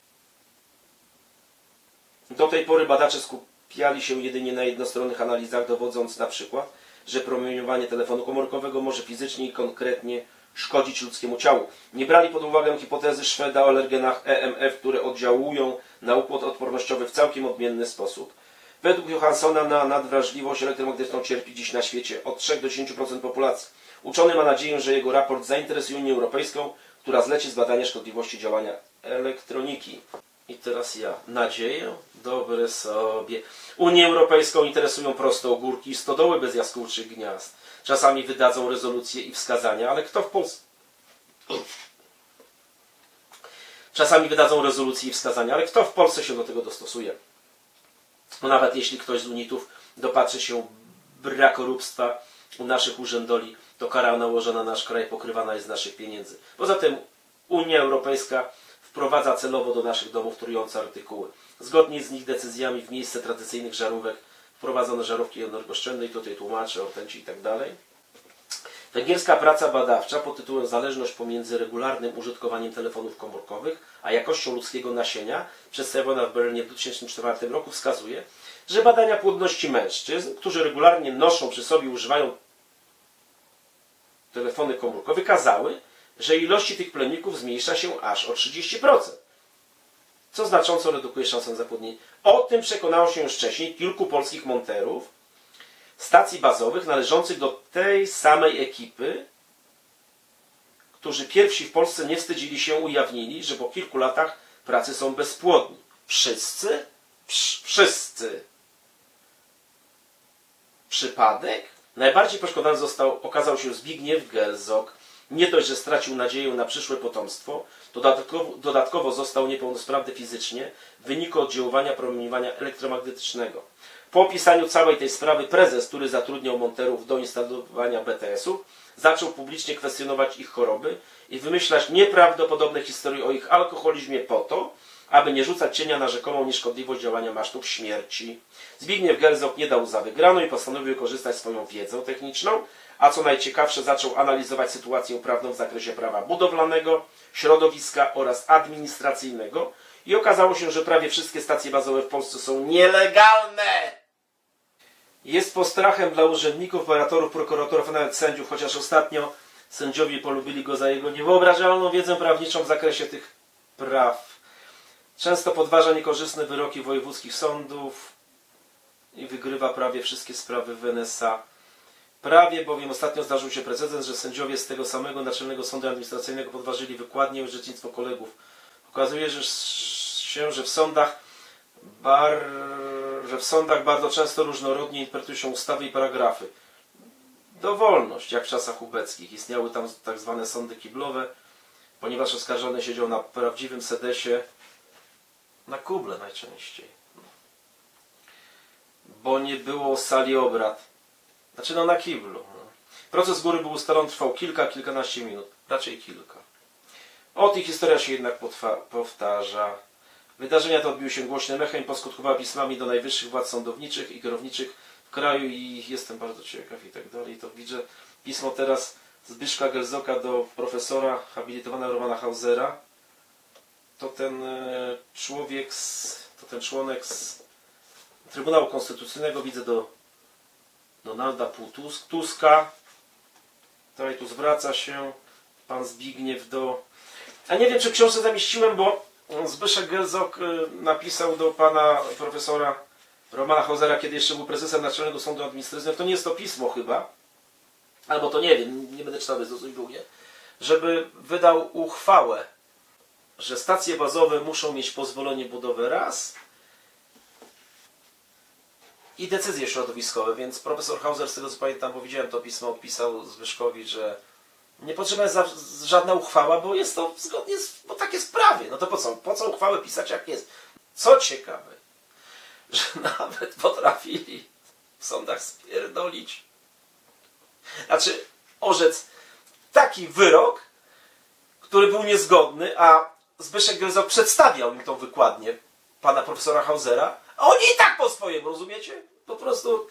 Do tej pory badacze skupiali się jedynie na jednostronnych analizach, dowodząc na przykład, że promieniowanie telefonu komórkowego może fizycznie i konkretnie szkodzić ludzkiemu ciału. Nie brali pod uwagę hipotezy Szweda o alergenach EMF, które oddziałują na układ odpornościowy w całkiem odmienny sposób. Według Johanssona na nadwrażliwość elektromagnetyczną cierpi dziś na świecie od 3 do 10% populacji. Uczony ma nadzieję, że jego raport zainteresuje Unię Europejską, która zleci zbadanie szkodliwości działania elektroniki. I teraz ja. Nadzieję? Dobre sobie. Unię Europejską interesują proste ogórki i stodoły bez jaskółczych gniazd. Czasami wydadzą rezolucje i wskazania, ale kto w Polsce... Czasami wydadzą rezolucje i wskazania, ale kto w Polsce się do tego dostosuje? No nawet jeśli ktoś z unitów dopatrzy się brakoróbstwa u naszych urzędoli, to kara nałożona na nasz kraj pokrywana jest z naszych pieniędzy. Poza tym Unia Europejska wprowadza celowo do naszych domów trujące artykuły. Zgodnie z nich decyzjami w miejsce tradycyjnych żarówek wprowadzono żarówki energooszczędne i tutaj tłumaczę o rtęci i tak dalej. Węgierska praca badawcza pod tytułem Zależność pomiędzy regularnym użytkowaniem telefonów komórkowych a jakością ludzkiego nasienia, przedstawiona w Berlinie w 2004 roku, wskazuje, że badania płodności mężczyzn, którzy regularnie noszą przy sobie i używają telefony komórkowe, wykazały, że ilości tych plemników zmniejsza się aż o 30%, co znacząco redukuje szansę na zapłodnienie. O tym przekonało się już wcześniej kilku polskich monterów stacji bazowych należących do tej samej ekipy, którzy pierwsi w Polsce nie wstydzili się, ujawnili, że po kilku latach pracy są bezpłodni. Wszyscy? Wszyscy. Przypadek? Najbardziej poszkodowany okazał się Zbigniew Gerzog. Nie dość, że stracił nadzieję na przyszłe potomstwo, dodatkowo został niepełnosprawny fizycznie w wyniku oddziaływania promieniowania elektromagnetycznego. Po opisaniu całej tej sprawy prezes, który zatrudniał monterów do instalowania BTS-ów, zaczął publicznie kwestionować ich choroby i wymyślać nieprawdopodobne historie o ich alkoholizmie po to, aby nie rzucać cienia na rzekomą nieszkodliwość działania masztów śmierci. Zbigniew Gerzog nie dał za wygraną i postanowił wykorzystać swoją wiedzę techniczną, a co najciekawsze zaczął analizować sytuację prawną w zakresie prawa budowlanego, środowiska oraz administracyjnego i okazało się, że prawie wszystkie stacje bazowe w Polsce są nielegalne. Jest postrachem dla urzędników, operatorów, prokuratorów, a nawet sędziów, chociaż ostatnio sędziowie polubili go za jego niewyobrażalną wiedzę prawniczą w zakresie tych praw. Często podważa niekorzystne wyroki wojewódzkich sądów i wygrywa prawie wszystkie sprawy w NSA. Prawie bowiem ostatnio zdarzył się precedens, że sędziowie z tego samego Naczelnego Sądu Administracyjnego podważyli wykładnię i orzecznictwo kolegów. Okazuje się, że w sądach bardzo często różnorodnie interpretuje się ustawy i paragrafy. Dowolność, jak w czasach ubeckich. Istniały tam tak zwane sądy kiblowe, ponieważ oskarżony siedział na prawdziwym sedesie, na kuble najczęściej. Bo nie było sali obrad. Znaczy na kiblu. Proces z góry był ustalony, trwał kilkanaście minut. Raczej kilka. Oto i historia się jednak powtarza. Wydarzenia te odbiły się głośnym echem, poskutkowały pismami do najwyższych władz sądowniczych i kierowniczych w kraju i jestem bardzo ciekaw i tak dalej. To widzę pismo teraz Zbyszka Gerzoka do profesora habilitowanego Romana Hausera. To ten członek z Trybunału Konstytucyjnego, widzę, do Donalda Tuska. Tutaj tu zwraca się pan Zbigniew do... A nie wiem, czy książkę zamieściłem, bo Zbyszek Gerzog napisał do pana profesora Romana Hausera, kiedy jeszcze był prezesem Naczelnego Sądu Administracyjnego. To nie jest to pismo chyba, albo to nie wiem, nie będę czytał, jest dosyć długie, żeby wydał uchwałę, że stacje bazowe muszą mieć pozwolenie budowy raz i decyzje środowiskowe, więc profesor Hauser, z tego co pamiętam, bo widziałem to pismo, pisał Zbyszkowi, że nie potrzebna jest żadna uchwała, bo jest to zgodnie bo takie sprawy. No to po co uchwałę pisać, jak jest? Co ciekawe, że nawet potrafili w sądach spierdolić, znaczy orzec taki wyrok, który był niezgodny, a Zbyszek Gerzog przedstawiał im tą wykładnię pana profesora Hausera, a oni i tak po swojemu, rozumiecie? Po prostu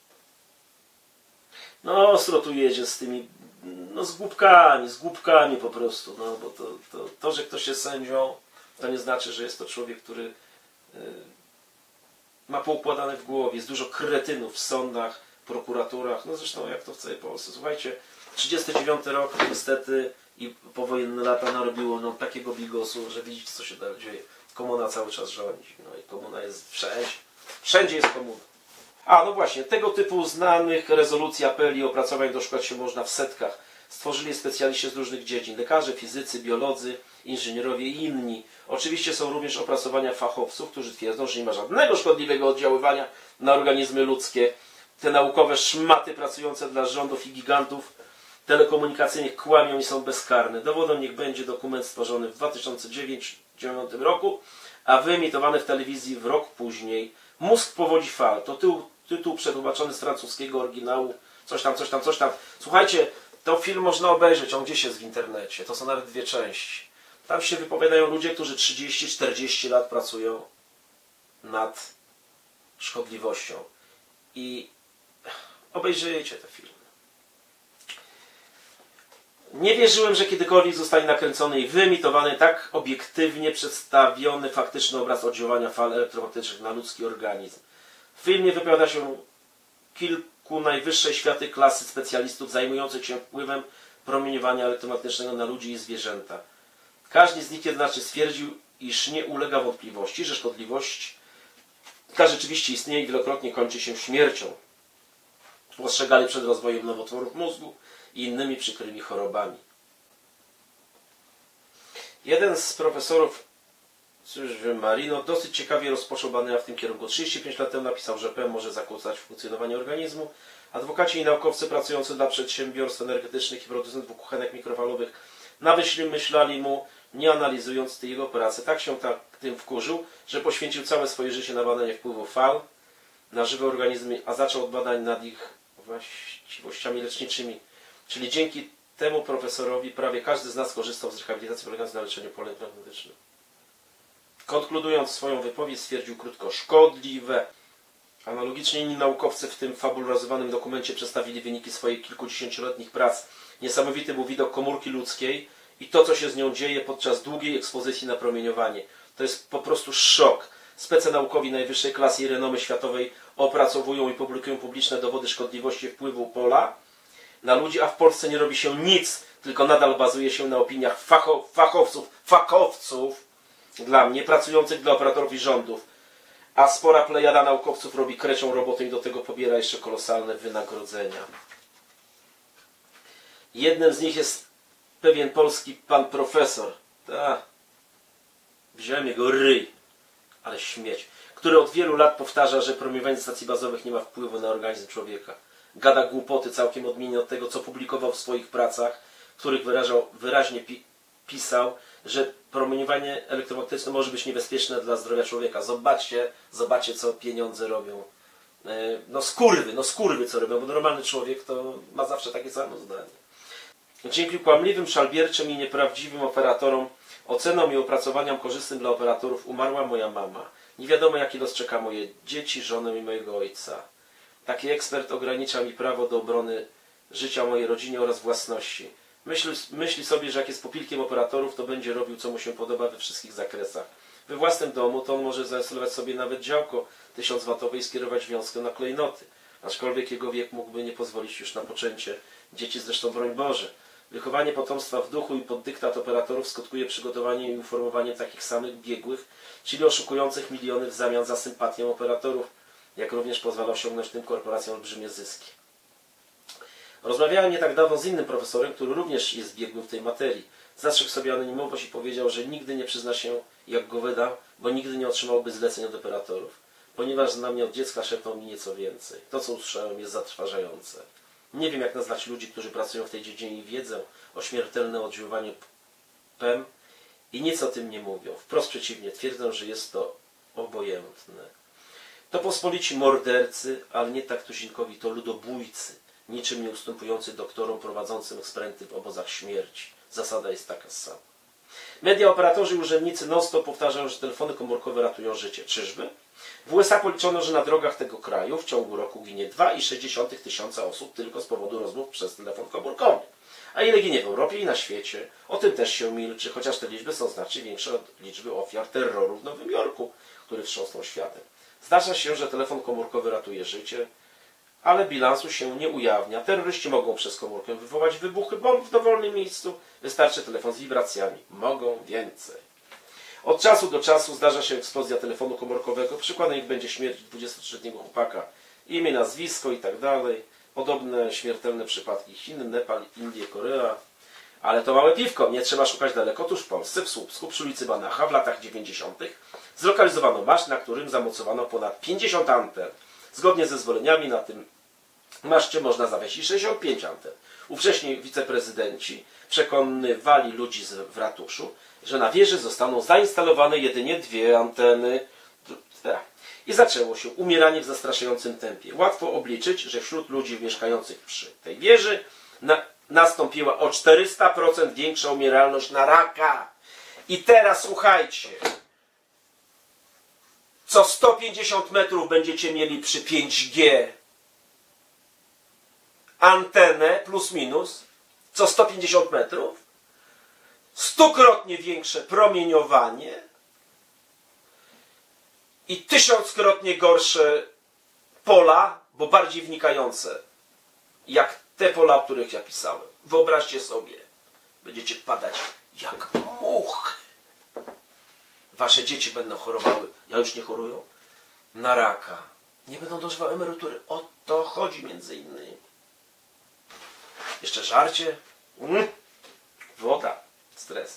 no ostro tu jedzie z tymi, no z głupkami po prostu, no bo to, że ktoś jest sędzią, to nie znaczy, że jest to człowiek, który ma poukładane w głowie. Jest dużo kretynów w sądach, prokuraturach, no zresztą jak to w całej Polsce. Słuchajcie, 39 rok niestety i powojenne lata narobiło nam takiego bigosu, że widzicie, co się dalej dzieje. Komuna cały czas rządzi, no i komuna jest wszędzie. Wszędzie jest komuna. A no właśnie, tego typu znanych rezolucji, apeli i opracowań doszukać się można w setkach. Stworzyli specjaliści z różnych dziedzin. Lekarze, fizycy, biolodzy, inżynierowie i inni. Oczywiście są również opracowania fachowców, którzy twierdzą, że nie ma żadnego szkodliwego oddziaływania na organizmy ludzkie. Te naukowe szmaty pracujące dla rządów i gigantów telekomunikacyjnych kłamią i są bezkarne. Dowodem niech będzie dokument stworzony w 2009 roku, a wyemitowany w telewizji w rok później. Mózg powodzi fal. To tytuł przetłumaczony z francuskiego oryginału. Coś tam. Słuchajcie, to film można obejrzeć, on gdzieś jest w internecie. To są nawet 2 części. Tam się wypowiadają ludzie, którzy 30-40 lat pracują nad szkodliwością. I obejrzyjcie te filmy. Nie wierzyłem, że kiedykolwiek zostanie nakręcony i wyemitowany tak obiektywnie przedstawiony faktyczny obraz oddziaływania fal elektromagnetycznych na ludzki organizm. W filmie wypowiada się kilku najwyższej światy klasy specjalistów zajmujących się wpływem promieniowania elektromagnetycznego na ludzi i zwierzęta. Każdy z nich jednocześnie stwierdził, iż nie ulega wątpliwości, że szkodliwość ta rzeczywiście istnieje i wielokrotnie kończy się śmiercią. Ostrzegali przed rozwojem nowotworów mózgu i innymi przykrymi chorobami. Jeden z profesorów Marino dosyć ciekawie rozpoczął badania w tym kierunku. 35 lat temu napisał, że PM może zakłócać funkcjonowanie organizmu. Adwokaci i naukowcy pracujący dla przedsiębiorstw energetycznych i producentów kuchenek mikrofalowych myślali mu, nie analizując tej jego pracy. Tak się tym wkurzył, że poświęcił całe swoje życie na badanie wpływu fal na żywe organizmy, a zaczął od badań nad ich właściwościami leczniczymi. Czyli dzięki temu profesorowi prawie każdy z nas korzystał z rehabilitacji polegającej na leczeniu polem magnetycznym. Konkludując swoją wypowiedź, stwierdził krótko: szkodliwe. Analogicznie inni naukowcy w tym fabularyzowanym dokumencie przedstawili wyniki swoich kilkudziesięcioletnich prac. Niesamowity był widok komórki ludzkiej i to, co się z nią dzieje podczas długiej ekspozycji na promieniowanie. To jest po prostu szok. Spece naukowi najwyższej klasy i renomy światowej opracowują i publikują publiczne dowody szkodliwości wpływu pola na ludzi, a w Polsce nie robi się nic, tylko nadal bazuje się na opiniach fakowców, dla mnie, pracujących dla operatorów i rządów. A spora plejada naukowców robi krecią robotę i do tego pobiera jeszcze kolosalne wynagrodzenia. Jednym z nich jest pewien polski pan profesor. Wziąłem jego ryj, ale śmieć, który od wielu lat powtarza, że promieniowanie stacji bazowych nie ma wpływu na organizm człowieka. Gada głupoty całkiem odmiennie od tego, co publikował w swoich pracach, w których wyraźnie pisał, że promieniowanie elektromagnetyczne może być niebezpieczne dla zdrowia człowieka. Zobaczcie, co pieniądze robią. Skurwy co robią, bo normalny człowiek to ma zawsze takie samo zdanie. Dzięki kłamliwym, szalbierczym i nieprawdziwym operatorom, ocenom i opracowaniom korzystnym dla operatorów umarła moja mama. Nie wiadomo, jaki los czeka moje dzieci, żonę i mojego ojca. Taki ekspert ogranicza mi prawo do obrony życia mojej rodzinie oraz własności. Myśli sobie, że jak jest pupilkiem operatorów, to będzie robił, co mu się podoba we wszystkich zakresach. We własnym domu to on może zainstalować sobie nawet działko 1000-watowe i skierować wiązkę na klejnoty. Aczkolwiek jego wiek mógłby nie pozwolić już na poczęcie dzieci, zresztą broń Boże. Wychowanie potomstwa w duchu i pod dyktat operatorów skutkuje przygotowaniem i informowaniem takich samych biegłych, czyli oszukujących miliony w zamian za sympatię operatorów, jak również pozwala osiągnąć tym korporacjom olbrzymie zyski. Rozmawiałem nie tak dawno z innym profesorem, który również jest biegłym w tej materii. Zastrzegł sobie anonimowość i powiedział, że nigdy nie przyzna się, jak go wyda, bo nigdy nie otrzymałby zleceń od operatorów. Ponieważ zna mnie od dziecka, szepnął mi nieco więcej. To, co usłyszałem, jest zatrważające. Nie wiem, jak nazwać ludzi, którzy pracują w tej dziedzinie i wiedzą o śmiertelnym oddziaływaniu PEM i nic o tym nie mówią. Wprost przeciwnie, twierdzą, że jest to obojętne. To pospolici mordercy, ale nie tak tuzinkowi, to ludobójcy, niczym nie ustępujący doktorom prowadzącym eksperymenty w obozach śmierci. Zasada jest taka sama. Media, operatorzy i urzędnicy non-stop powtarzają, że telefony komórkowe ratują życie. Czyżby? W USA policzono, że na drogach tego kraju w ciągu roku ginie 2,6 tysiąca osób tylko z powodu rozmów przez telefon komórkowy. A ile ginie w Europie i na świecie? O tym też się milczy, chociaż te liczby są znacznie większe od liczby ofiar terroru w Nowym Jorku, który wstrząsnął światem. Zdarza się, że telefon komórkowy ratuje życie, ale bilansu się nie ujawnia. Terroryści mogą przez komórkę wywołać wybuchy bomb w dowolnym miejscu. Wystarczy telefon z wibracjami. Mogą więcej. Od czasu do czasu zdarza się eksplozja telefonu komórkowego. Przykładem ich będzie śmierć 23-letniego chłopaka. Imię, nazwisko i tak dalej. Podobne śmiertelne przypadki Chin, Nepal, Indie, Korea. Ale to małe piwko. Nie trzeba szukać daleko. Otóż w Polsce, w Słupsku, przy ulicy Banacha w latach 90. zlokalizowano maszt, na którym zamocowano ponad 50 anten. Zgodnie ze zezwoleniami na tym maszcie można zawiesić 65 anten. Ówcześni wiceprezydenci przekonywali ludzi w ratuszu, że na wieży zostaną zainstalowane jedynie 2 anteny. I zaczęło się umieranie w zastraszającym tempie. Łatwo obliczyć, że wśród ludzi mieszkających przy tej wieży nastąpiła o 400% większa umieralność na raka. I teraz słuchajcie. Co 150 metrów będziecie mieli przy 5G antenę plus minus. Co 150 metrów. 100-krotnie większe promieniowanie i 1000-krotnie gorsze pola, bo bardziej wnikające, jak te pola, o których ja pisałem. Wyobraźcie sobie, będziecie padać jak muchy. Wasze dzieci będą chorowały, ja już nie chorują, na raka. Nie będą dożywały emerytury. O to chodzi między innymi. Jeszcze żarcie, woda, stres.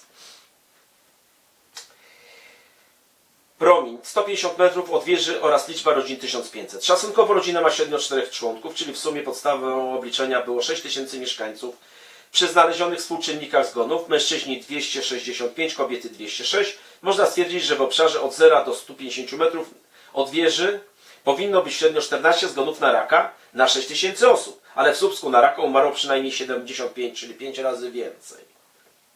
Promień 150 metrów od wieży oraz liczba rodzin 1500. Szacunkowo rodzina ma średnio 4 członków, czyli w sumie podstawą obliczenia było 6000 mieszkańców. Przy znalezionych współczynnikach zgonów, mężczyźni 265, kobiety 206, można stwierdzić, że w obszarze od 0 do 150 metrów od wieży powinno być średnio 14 zgonów na raka na 6000 osób. Ale w Słupsku na raka umarło przynajmniej 75, czyli 5 razy więcej.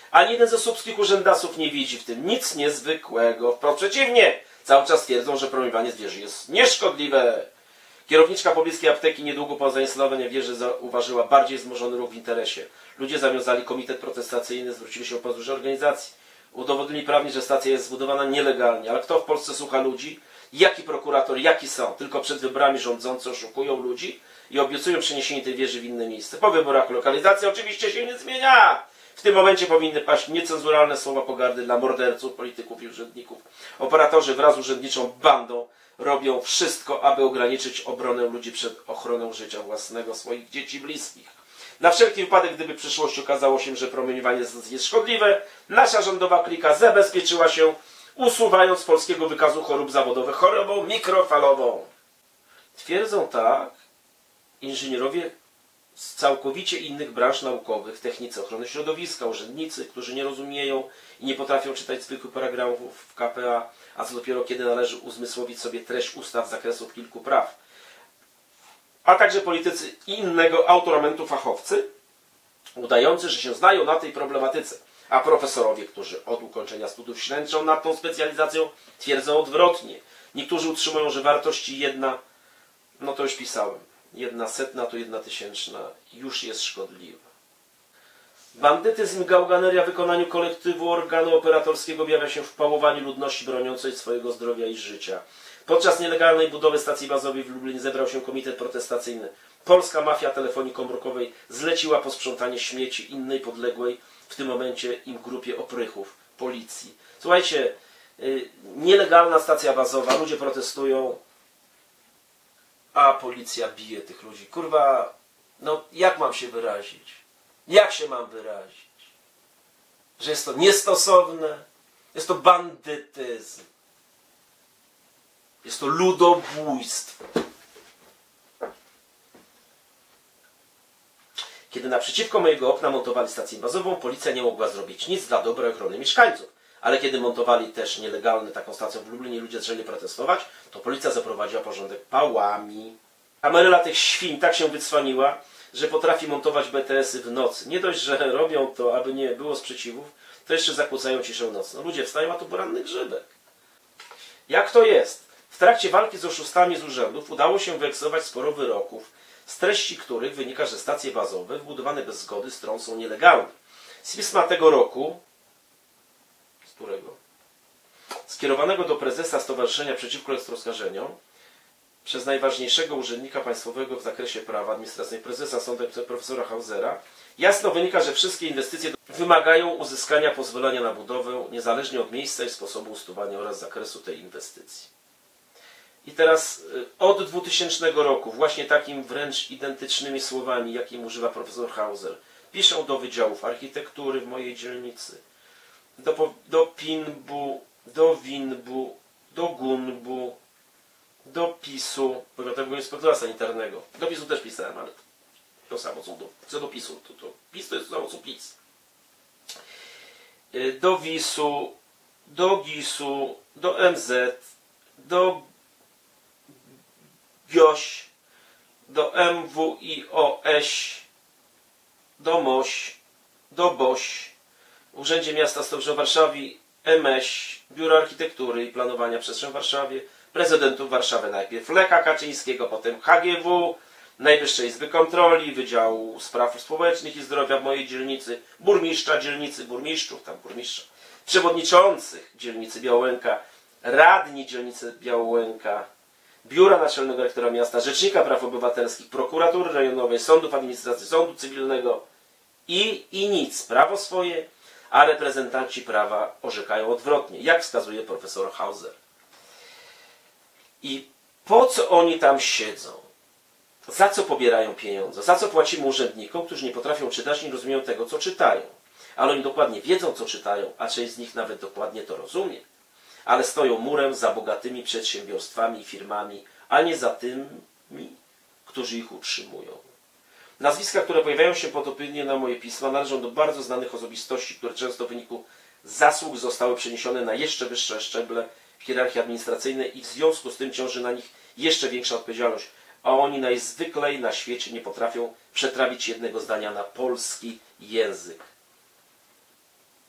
Ani jeden ze słupskich urzędasów nie widzi w tym nic niezwykłego. Wprost przeciwnie, cały czas twierdzą, że promowanie zwierzy jest nieszkodliwe. Kierowniczka pobliskiej apteki niedługo po zainstalowaniu wieży zauważyła bardziej wzmożony ruch w interesie. Ludzie zawiązali komitet protestacyjny, zwrócili się o pozór organizacji. Udowodnili prawnie, że stacja jest zbudowana nielegalnie. Ale kto w Polsce słucha ludzi? Jaki prokurator, jaki sąd? Tylko przed wyborami rządzący oszukują ludzi i obiecują przeniesienie tej wieży w inne miejsce. Po wyborach lokalizacja oczywiście się nie zmienia. W tym momencie powinny paść niecenzuralne słowa pogardy dla morderców, polityków i urzędników. Operatorzy wraz z urzędniczą bandą robią wszystko, aby ograniczyć obronę ludzi przed ochroną życia własnego, swoich dzieci, bliskich. Na wszelki wypadek, gdyby w przyszłości okazało się, że promieniowanie jest szkodliwe, nasza rządowa klika zabezpieczyła się, usuwając z polskiego wykazu chorób zawodowych chorobą mikrofalową. Twierdzą tak inżynierowie z całkowicie innych branż naukowych, w technice ochrony środowiska, urzędnicy, którzy nie rozumieją i nie potrafią czytać zwykłych paragrafów w KPA, a co dopiero kiedy należy uzmysłowić sobie treść ustaw z zakresu kilku praw. A także politycy innego autoramentu fachowcy, udający, że się znają na tej problematyce. A profesorowie, którzy od ukończenia studiów ślęczą nad tą specjalizacją, twierdzą odwrotnie. Niektórzy utrzymują, że wartości jedna, no to już pisałem, 1/100 to 1/1000 już jest szkodliwa. Bandytyzm i gałganeria w wykonaniu kolektywu organu operatorskiego objawia się w pałowaniu ludności broniącej swojego zdrowia i życia. Podczas nielegalnej budowy stacji bazowej w Lublinie zebrał się komitet protestacyjny. Polska mafia telefonii komórkowej zleciła posprzątanie śmieci innej podległej w tym momencie im grupie oprychów, policji. Słuchajcie, nielegalna stacja bazowa, ludzie protestują, a policja bije tych ludzi. Kurwa, no jak mam się wyrazić? Jak się mam wyrazić? Że jest to niestosowne, jest to bandytyzm, jest to ludobójstwo. Kiedy naprzeciwko mojego okna montowali stację bazową, policja nie mogła zrobić nic dla dobrej ochrony mieszkańców. Ale kiedy montowali też nielegalnie taką stację w Lublinie, ludzie zaczęli protestować, to policja zaprowadziła porządek pałami. Kameryla tych świń tak się wycwaniła, że potrafi montować BTS-y w nocy. Nie dość, że robią to, aby nie było sprzeciwów, to jeszcze zakłócają ciszę nocną. Ludzie wstają, a tu poranny grzybek. Jak to jest? W trakcie walki z oszustami z urzędów udało się wyeksować sporo wyroków, z treści których wynika, że stacje bazowe wbudowane bez zgody stron są nielegalne. Z pisma tego roku, z którego? Skierowanego do prezesa Stowarzyszenia Przeciwko Elektroskażeniom przez najważniejszego urzędnika państwowego w zakresie prawa administracyjnego, prezesa sądu profesora Hausera, jasno wynika, że wszystkie inwestycje wymagają uzyskania pozwolenia na budowę, niezależnie od miejsca i sposobu usuwania oraz zakresu tej inwestycji. I teraz od 2000 roku, właśnie takim wręcz identycznymi słowami, jakim używa profesor Hauser, piszę do wydziałów architektury w mojej dzielnicy, do PINB-u, do WINB-u, do GUNB-u, do PiS-u, Powiatowego Inspektora Sanitarnego. Do PiS-u też pisałem, ale to samo co do PiS-u. To PiS to jest to samo co PiS. Do WIS-u, do GIS-u, do MZ, do GIOŚ, do MWIOŚ, do MOŚ, do BOŚ, w Urzędzie Miasta Stolicznego Warszawy, MŚ, Biuro Architektury i Planowania Przestrzeni w Warszawie, prezydentów Warszawy najpierw Lecha Kaczyńskiego, potem HGW, Najwyższej Izby Kontroli, Wydziału Spraw Społecznych i Zdrowia w mojej dzielnicy, burmistrza dzielnicy, burmistrzów, tam burmistrza, przewodniczących dzielnicy Białęka, radni dzielnicy Białęka, Biura Naczelnego Dyrektora Miasta, Rzecznika Praw Obywatelskich, Prokuratury Rejonowej, Sądów Administracji, Sądu Cywilnego i nic. Prawo swoje, a reprezentanci prawa orzekają odwrotnie, jak wskazuje profesor Hauser. I po co oni tam siedzą? Za co pobierają pieniądze? Za co płacimy urzędnikom, którzy nie potrafią czytać, nie rozumieją tego, co czytają? Ale oni dokładnie wiedzą, co czytają, a część z nich nawet dokładnie to rozumie. Ale stoją murem za bogatymi przedsiębiorstwami i firmami, a nie za tymi, którzy ich utrzymują. Nazwiska, które pojawiają się pod opinią na moje pisma, należą do bardzo znanych osobistości, które często w wyniku zasług zostały przeniesione na jeszcze wyższe szczeble hierarchii administracyjnej i w związku z tym ciąży na nich jeszcze większa odpowiedzialność, a oni najzwyklej na świecie nie potrafią przetrawić jednego zdania na polski język.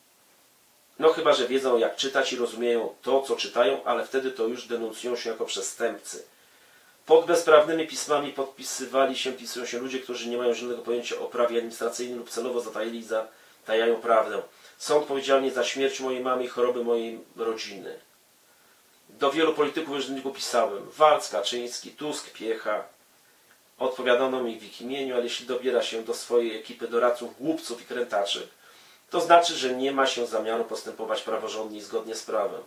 No chyba że wiedzą jak czytać i rozumieją to, co czytają, ale wtedy to już denuncjują się jako przestępcy. Pod bezprawnymi pismami pisują się ludzie, którzy nie mają żadnego pojęcia o prawie administracyjnym lub celowo zatajają prawdę. Są odpowiedzialni za śmierć mojej mamy i choroby mojej rodziny. Do wielu polityków i urzędników pisałem. Walc, Kaczyński, Tusk, Piecha. Odpowiadano mi w ich imieniu, ale jeśli dobiera się do swojej ekipy doradców, głupców i krętaczy, to znaczy, że nie ma się zamiaru postępować praworządnie i zgodnie z prawem.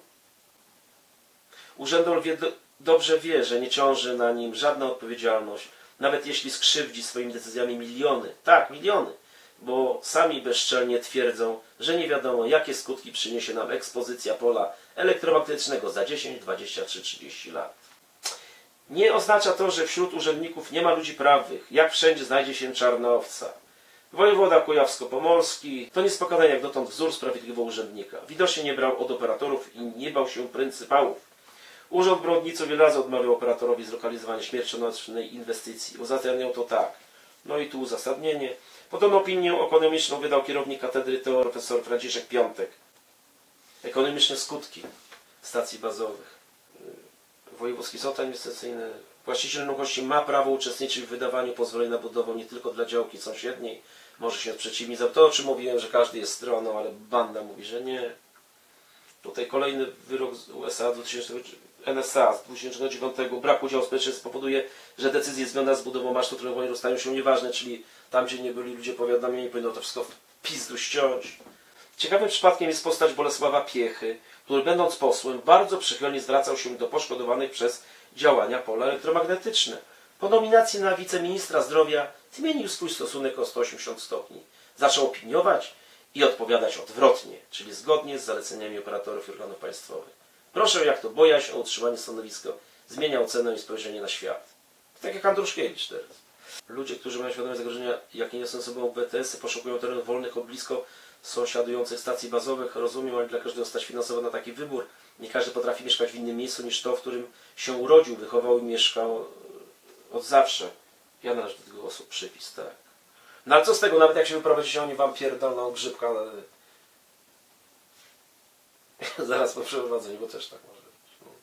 Urzędol dobrze wie, że nie ciąży na nim żadna odpowiedzialność, nawet jeśli skrzywdzi swoimi decyzjami miliony. Tak, miliony. Bo sami bezczelnie twierdzą, że nie wiadomo, jakie skutki przyniesie nam ekspozycja pola elektromagnetycznego za 10, 20 czy 30 lat. Nie oznacza to, że wśród urzędników nie ma ludzi prawych. Jak wszędzie znajdzie się czarna owca. Wojewoda kujawsko-pomorski to niespokojny jak dotąd wzór sprawiedliwego urzędnika. Widocznie nie brał od operatorów i nie bał się pryncypałów. Urząd Brodnicy wiele razy odmawiał operatorowi zlokalizowania śmiercionośnej inwestycji. Uzasadniał to tak. No i tu uzasadnienie. Podobną opinię ekonomiczną wydał kierownik katedry profesor Franciszek Piątek. Ekonomiczne skutki stacji bazowych. Wojewódzki Sąd Administracyjny. Właściciel nieruchomości ma prawo uczestniczyć w wydawaniu pozwoleń na budowę nie tylko dla działki sąsiedniej. Może się sprzeciwić. To, o czym mówiłem, że każdy jest stroną, ale banda mówi, że nie. Tutaj kolejny wyrok z USA NSA z 2009. Brak udziału społecznego spowoduje, że decyzje związane z budową masztu tronowego stają się nieważne, czyli tam, gdzie nie byli ludzie powiadomieni, powinno to wszystko w pizdu ściąć. Ciekawym przypadkiem jest postać Bolesława Piechy, który będąc posłem bardzo przychylnie zwracał się do poszkodowanych przez działania pola elektromagnetyczne. Po nominacji na wiceministra zdrowia zmienił swój stosunek o 180 stopni. Zaczął opiniować i odpowiadać odwrotnie, czyli zgodnie z zaleceniami operatorów i organów państwowych. Proszę, jak to bojaźń o utrzymanie stanowiska, zmienia ocenę i spojrzenie na świat. Tak jak Andruszkiewicz teraz. Ludzie, którzy mają świadomość zagrożenia, jakie niosą sobą BTS-y, poszukują terenów wolnych od blisko sąsiadujących stacji bazowych. Rozumiem, ale dla każdego stać finansowa na taki wybór. Nie każdy potrafi mieszkać w innym miejscu niż to, w którym się urodził, wychował i mieszkał od zawsze. Ja należę do tego głosu przypis, tak. No ale co z tego, nawet jak się wyprowadzicie, oni wam pierdolną grzybka, ale... Zaraz po przeprowadzeniu, bo też tak może być. No.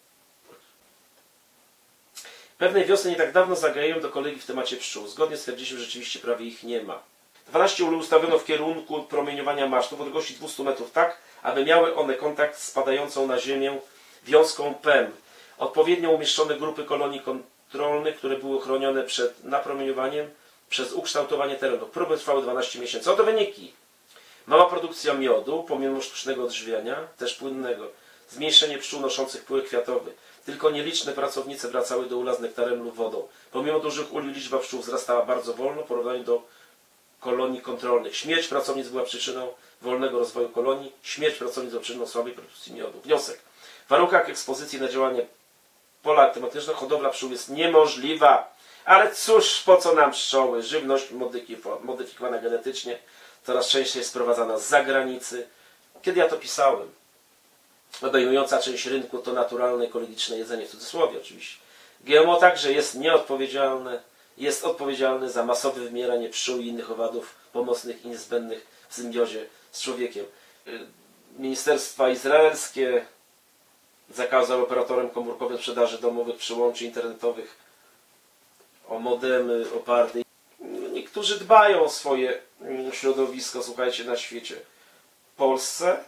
Pewnej wiosny nie tak dawno zagaiłem do kolegi w temacie pszczół. Zgodnie stwierdziliśmy, że rzeczywiście prawie ich nie ma. 12 ul ustawiono w kierunku promieniowania masztów w odległości 200 metrów tak, aby miały one kontakt z spadającą na ziemię wiązką PEM. Odpowiednio umieszczone grupy kolonii kontrolnych, które były chronione przed napromieniowaniem przez ukształtowanie terenu. Próby trwały 12 miesięcy. Oto wyniki. Mała produkcja miodu, pomimo sztucznego odżywiania, też płynnego. Zmniejszenie pszczół noszących pyły kwiatowe. Tylko nieliczne pracownice wracały do ula z nektarem lub wodą. Pomimo dużych uli liczba pszczół wzrastała bardzo wolno w porównaniu do kolonii kontrolnych. Śmierć pracownic była przyczyną wolnego rozwoju kolonii. Śmierć pracownic była przyczyną słabej produkcji miodu. Wniosek. W warunkach ekspozycji na działanie pola tematycznego hodowla pszczół jest niemożliwa. Ale cóż, po co nam pszczoły? Żywność modyfikowana genetycznie coraz częściej sprowadzana z zagranicy. Kiedy ja to pisałem? Obejmująca część rynku to naturalne, ekologiczne jedzenie, w cudzysłowie oczywiście. GMO także jest nieodpowiedzialne, jest odpowiedzialny za masowe wymieranie pszczół i innych owadów pomocnych i niezbędnych w symbiozie z człowiekiem. Ministerstwa izraelskie zakazały operatorom komórkowym sprzedaży domowych przyłączy internetowych o modemy oparte. Niektórzy dbają o swoje środowisko, słuchajcie, na świecie. W Polsce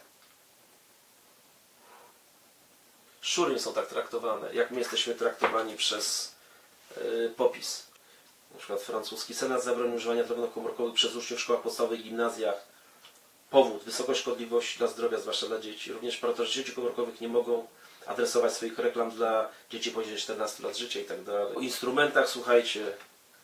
szury są tak traktowane, jak my jesteśmy traktowani przez PO-PiS. Na przykład francuski Senat zabronił używania telefonów komórkowych przez uczniów w szkołach podstawowych i gimnazjach. Powód: wysoka szkodliwość dla zdrowia, zwłaszcza dla dzieci. Również operatorzy sieci komórkowych nie mogą adresować swoich reklam dla dzieci poniżej 14 lat życia i tak dalej. O instrumentach, słuchajcie,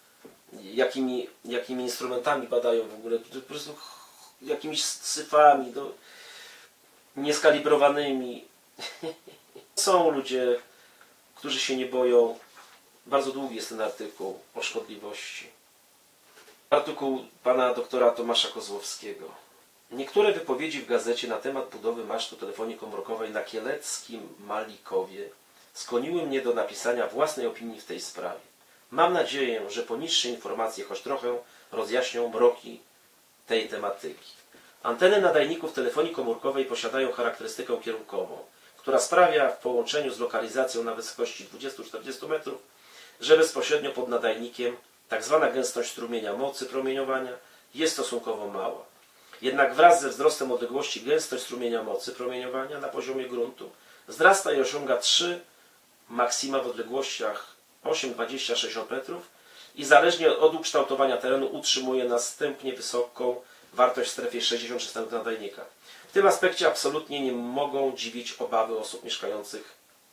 jakimi instrumentami badają w ogóle, po prostu jakimiś syfami, nieskalibrowanymi. Są ludzie, którzy się nie boją. Bardzo długi jest ten artykuł o szkodliwości. Artykuł pana doktora Tomasza Kozłowskiego. Niektóre wypowiedzi w gazecie na temat budowy masztu telefonii komórkowej na kieleckim Malikowie skłoniły mnie do napisania własnej opinii w tej sprawie. Mam nadzieję, że poniższe informacje choć trochę rozjaśnią mroki tej tematyki. Anteny nadajników telefonii komórkowej posiadają charakterystykę kierunkową, która sprawia w połączeniu z lokalizacją na wysokości 20-40 metrów, że bezpośrednio pod nadajnikiem tzw. gęstość strumienia mocy promieniowania jest stosunkowo mała. Jednak wraz ze wzrostem odległości gęstość strumienia mocy promieniowania na poziomie gruntu wzrasta i osiąga 3 maksima w odległościach 8-26 metrów i zależnie od ukształtowania terenu utrzymuje następnie wysoką wartość w strefie 60 cm nadajnika. W tym aspekcie absolutnie nie mogą dziwić obawy osób mieszkających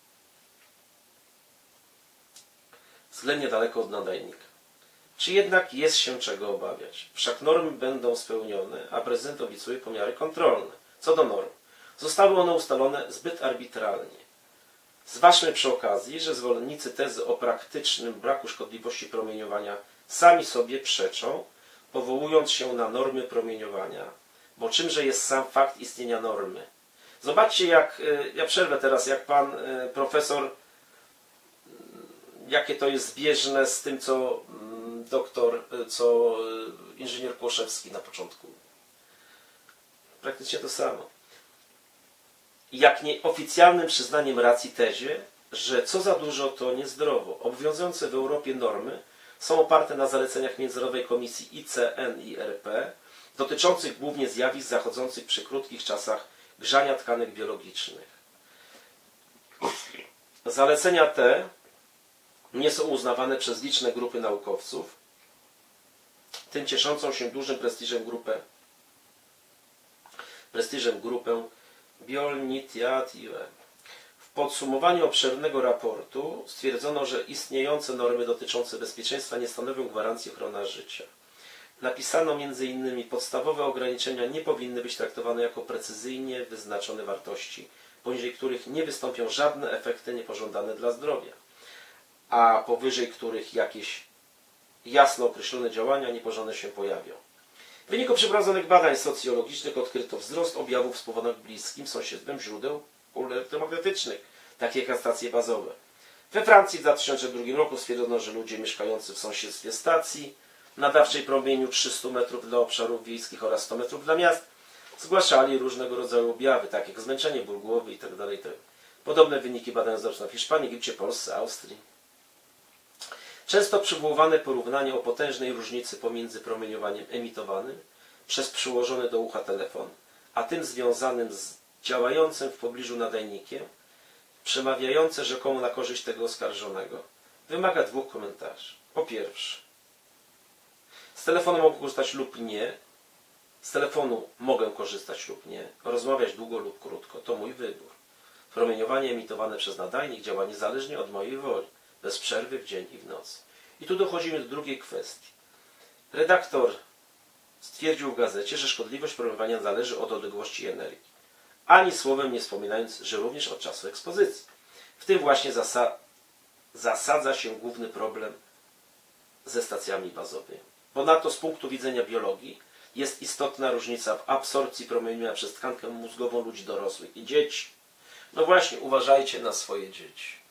względnie daleko od nadajnika. Czy jednak jest się czego obawiać? Wszak normy będą spełnione, a prezydent obiecuje pomiary kontrolne. Co do norm, zostały one ustalone zbyt arbitralnie. Zważmy przy okazji, że zwolennicy tezy o praktycznym braku szkodliwości promieniowania sami sobie przeczą, powołując się na normy promieniowania. Bo czymże jest sam fakt istnienia normy? Zobaczcie, ja przerwę teraz, jak pan profesor, jakie to jest zbieżne z tym, co inżynier Kłoszewski na początku. Praktycznie to samo. Jak nieoficjalnym przyznaniem racji tezie, że co za dużo, to niezdrowo. Obowiązujące w Europie normy są oparte na zaleceniach Międzynarodowej Komisji ICN i RP dotyczących głównie zjawisk zachodzących przy krótkich czasach grzania tkanek biologicznych. Zalecenia te nie są uznawane przez liczne grupy naukowców, tym cieszącą się dużym prestiżem grupę Biolnitiative. W podsumowaniu obszernego raportu stwierdzono, że istniejące normy dotyczące bezpieczeństwa nie stanowią gwarancji ochrony życia. Napisano m.in. podstawowe ograniczenia nie powinny być traktowane jako precyzyjnie wyznaczone wartości, poniżej których nie wystąpią żadne efekty niepożądane dla zdrowia, a powyżej których jakieś jasno określone działania niepożądane się pojawią. W wyniku przeprowadzonych badań socjologicznych odkryto wzrost objawów spowodowanych bliskim sąsiedztwem źródeł pól elektromagnetycznych, takich jak stacje bazowe. We Francji w 2002 roku stwierdzono, że ludzie mieszkający w sąsiedztwie stacji nadawczej promieniu 300 metrów dla obszarów wiejskich oraz 100 metrów dla miast zgłaszali różnego rodzaju objawy, takie jak zmęczenie, ból głowy itd. Podobne wyniki badań zaczęto w Hiszpanii, Egipcie, Polsce, Austrii. Często przywoływane porównanie o potężnej różnicy pomiędzy promieniowaniem emitowanym przez przyłożony do ucha telefon, a tym związanym z działającym w pobliżu nadajnikiem, przemawiające rzekomo na korzyść tego oskarżonego, wymaga 2 komentarzy. Po pierwsze, z telefonu mogę korzystać lub nie, z telefonu mogę korzystać lub nie, rozmawiać długo lub krótko, to mój wybór. Promieniowanie emitowane przez nadajnik działa niezależnie od mojej woli, bez przerwy w dzień i w nocy. I tu dochodzimy do drugiej kwestii. Redaktor stwierdził w gazecie, że szkodliwość promieniowania zależy od odległości energii, ani słowem nie wspominając, że również od czasu ekspozycji. W tym właśnie zasadza się główny problem ze stacjami bazowymi. Ponadto z punktu widzenia biologii jest istotna różnica w absorpcji promieniowania przez tkankę mózgową ludzi dorosłych i dzieci. No właśnie, uważajcie na swoje dzieci,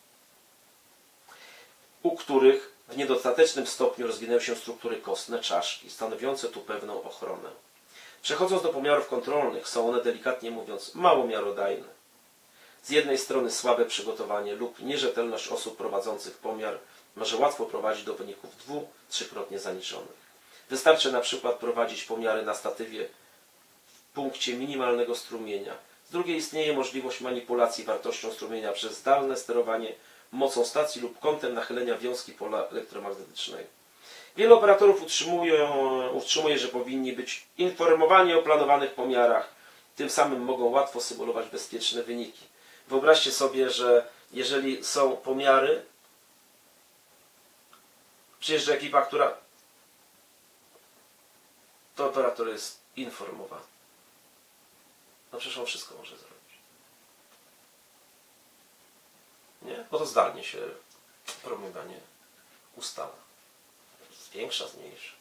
u których w niedostatecznym stopniu rozwinęły się struktury kostne, czaszki, stanowiące tu pewną ochronę. Przechodząc do pomiarów kontrolnych, są one, delikatnie mówiąc, mało miarodajne. Z jednej strony słabe przygotowanie lub nierzetelność osób prowadzących pomiar może łatwo prowadzić do wyników 2-3-krotnie zaniczonych. Wystarczy na przykład prowadzić pomiary na statywie w punkcie minimalnego strumienia. Z drugiej istnieje możliwość manipulacji wartością strumienia przez zdalne sterowanie mocą stacji lub kątem nachylenia wiązki pola elektromagnetycznego. Wielu operatorów utrzymuje, że powinni być informowani o planowanych pomiarach. Tym samym mogą łatwo symulować bezpieczne wyniki. Wyobraźcie sobie, że jeżeli są pomiary, przyjeżdża ekipa, to operator jest informowany. No przecież on wszystko może zrobić. Nie? Bo to zdalnie się promieniowanie ustala. Zwiększa, zmniejsza.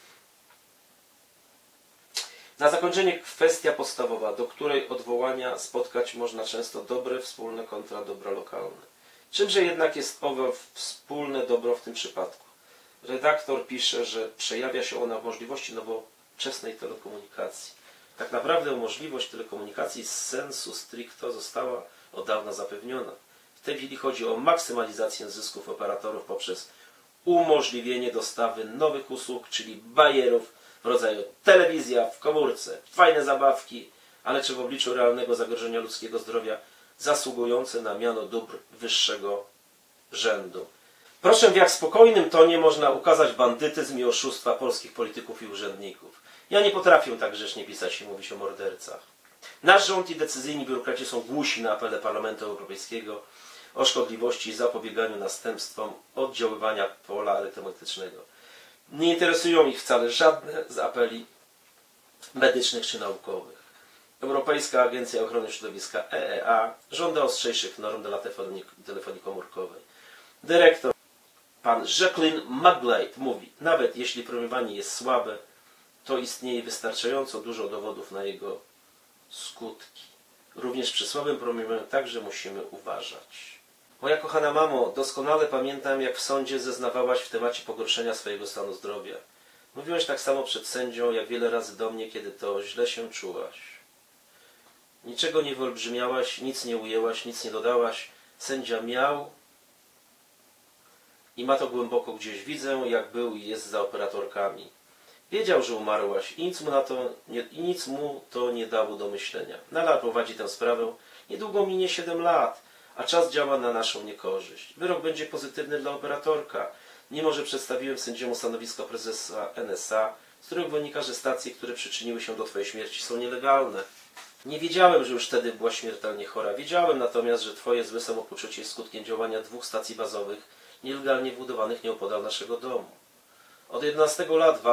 Na zakończenie kwestia podstawowa, do której odwołania spotkać można często dobre wspólne kontra dobra lokalne. Czymże jednak jest owe wspólne dobro w tym przypadku? Redaktor pisze, że przejawia się ona w możliwości nowoczesnej telekomunikacji. Tak naprawdę możliwość telekomunikacji z sensu stricto została od dawna zapewniona. W tej chwili chodzi o maksymalizację zysków operatorów poprzez umożliwienie dostawy nowych usług, czyli bajerów w rodzaju telewizja w komórce, fajne zabawki, ale czy w obliczu realnego zagrożenia ludzkiego zdrowia zasługujące na miano dóbr wyższego rzędu. Proszę, w jak spokojnym tonie można ukazać bandytyzm i oszustwa polskich polityków i urzędników. Ja nie potrafię tak grzecznie pisać i mówić o mordercach. Nasz rząd i decyzyjni biurokraci są głusi na apele Parlamentu Europejskiego o szkodliwości i zapobieganiu następstwom oddziaływania pola elektromagnetycznego. Nie interesują ich wcale żadne z apeli medycznych czy naukowych. Europejska Agencja Ochrony Środowiska EEA żąda ostrzejszych norm dla telefonii komórkowej. Dyrektor pan Jacqueline McGlade mówi, nawet jeśli promieniowanie jest słabe, to istnieje wystarczająco dużo dowodów na jego skutki. Również przy słabym promieniowaniu także musimy uważać. Moja kochana mamo, doskonale pamiętam, jak w sądzie zeznawałaś w temacie pogorszenia swojego stanu zdrowia. Mówiłaś tak samo przed sędzią, jak wiele razy do mnie, kiedy to źle się czułaś. Niczego nie wyolbrzymiałaś, nic nie ujęłaś, nic nie dodałaś. Sędzia miał i ma to głęboko gdzieś. Widzę, jak był i jest za operatorkami. Wiedział, że umarłaś i nic mu to nie dało do myślenia. Nadal prowadzi tę sprawę. Niedługo minie 7 lat, a czas działa na naszą niekorzyść. Wyrok będzie pozytywny dla operatorka, mimo że przedstawiłem sędziemu stanowisko prezesa NSA, z którego wynika, że stacje, które przyczyniły się do twojej śmierci, są nielegalne. Nie wiedziałem, że już wtedy była śmiertelnie chora. Wiedziałem natomiast, że twoje złe samopoczucie jest skutkiem działania 2 stacji bazowych nielegalnie budowanych nieopodal naszego domu. Od 11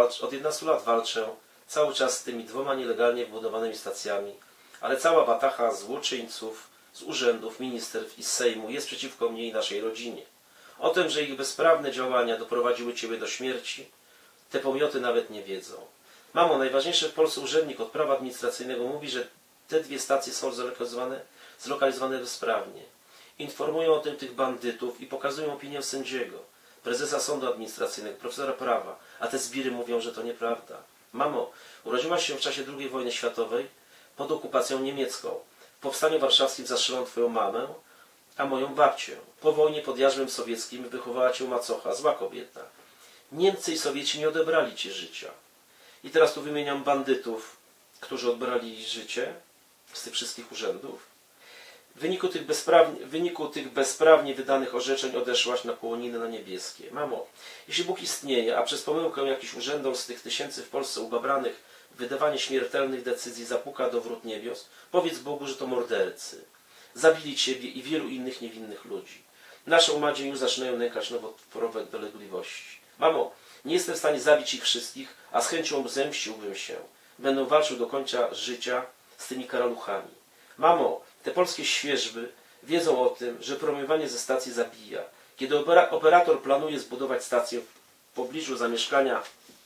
lat walczę cały czas z tymi 2 nielegalnie wybudowanymi stacjami, ale cała watacha złoczyńców z urzędów, ministerstw i z Sejmu jest przeciwko mnie i naszej rodzinie. O tym, że ich bezprawne działania doprowadziły ciebie do śmierci, te pomioty nawet nie wiedzą. Mamo, najważniejszy w Polsce urzędnik od prawa administracyjnego mówi, że te 2 stacje są zlokalizowane bezprawnie. Informują o tym tych bandytów i pokazują opinię sędziego, prezesa sądu administracyjnego, profesora prawa, a te zbiry mówią, że to nieprawda. Mamo, urodziłaś się w czasie II wojny światowej pod okupacją niemiecką. W powstaniu warszawskim zastrzelono twoją mamę, a moją babcię. Po wojnie pod jarzmem sowieckim wychowała cię macocha, zła kobieta. Niemcy i Sowieci nie odebrali ci życia. I teraz tu wymieniam bandytów, którzy odbrali życie z tych wszystkich urzędów. W wyniku tych bezprawnie wydanych orzeczeń odeszłaś na połoniny na niebieskie. Mamo, jeśli Bóg istnieje, a przez pomyłkę jakiś urzędom z tych tysięcy w Polsce ubabranych wydawanie śmiertelnych decyzji zapuka do wrót niebios, powiedz Bogu, że to mordercy. Zabili ciebie i wielu innych niewinnych ludzi. Naszą Madzie już zaczynają nękać nowotworowe dolegliwości. Mamo, nie jestem w stanie zabić ich wszystkich, a z chęcią zemściłbym się. Będę walczył do końca życia z tymi karaluchami. Mamo, te polskie świeżby wiedzą o tym, że promieniowanie ze stacji zabija. Kiedy operator planuje zbudować stację w pobliżu zamieszkania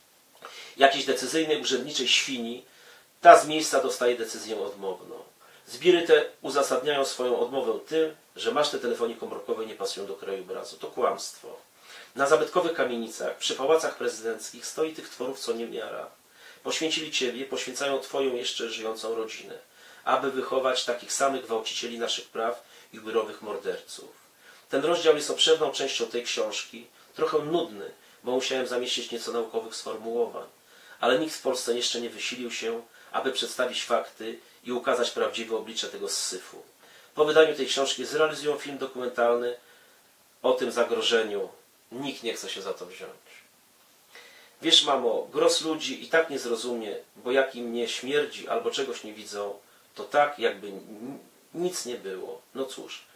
jakiejś decyzyjnej urzędniczej świni, ta z miejsca dostaje decyzję odmowną. Zbiry te uzasadniają swoją odmowę tym, że maszty telefonii komórkowej nie pasują do krajobrazu. To kłamstwo. Na zabytkowych kamienicach, przy pałacach prezydenckich stoi tych tworów co niemiara. Poświęcili ciebie, poświęcają twoją jeszcze żyjącą rodzinę, aby wychować takich samych gwałcicieli naszych praw i biurowych morderców. Ten rozdział jest obszerną częścią tej książki, trochę nudny, bo musiałem zamieścić nieco naukowych sformułowań. Ale nikt w Polsce jeszcze nie wysilił się, aby przedstawić fakty i ukazać prawdziwe oblicze tego syfu. Po wydaniu tej książki zrealizują film dokumentalny o tym zagrożeniu. Nikt nie chce się za to wziąć. Wiesz, mamo, gros ludzi i tak nie zrozumie, bo jak im nie śmierdzi albo czegoś nie widzą, to tak, jakby nic nie było. No cóż,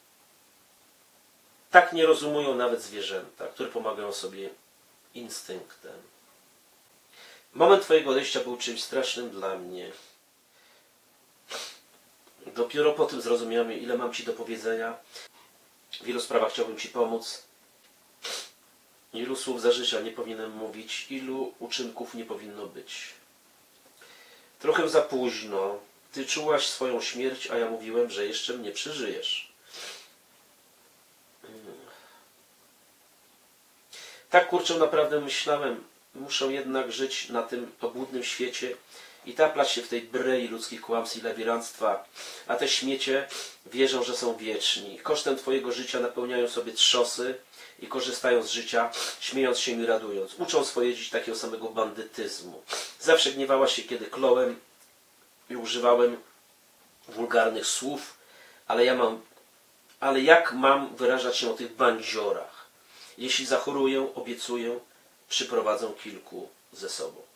tak nie rozumują nawet zwierzęta, które pomagają sobie instynktem. Moment twojego odejścia był czymś strasznym dla mnie. Dopiero po tym zrozumiałem, ile mam ci do powiedzenia. W wielu sprawach chciałbym ci pomóc. Ilu słów za życia nie powinienem mówić, ilu uczynków nie powinno być. Trochę za późno. Ty czułaś swoją śmierć, a ja mówiłem, że jeszcze mnie przeżyjesz. Tak, kurczę, naprawdę myślałem. Muszę jednak żyć na tym obłudnym świecie i taplać się w tej brei ludzkich kłamstw i lewiractwa, a te śmiecie wierzą, że są wieczni. Kosztem twojego życia napełniają sobie trzosy i korzystają z życia, śmiejąc się i radując. Uczą swoje dzieci takiego samego bandytyzmu. Zawsze gniewałaś się, kiedy kląłem i używałem wulgarnych słów, ale jak mam wyrażać się o tych bandziorach? Jeśli zachoruję, obiecuję, przyprowadzę kilku ze sobą.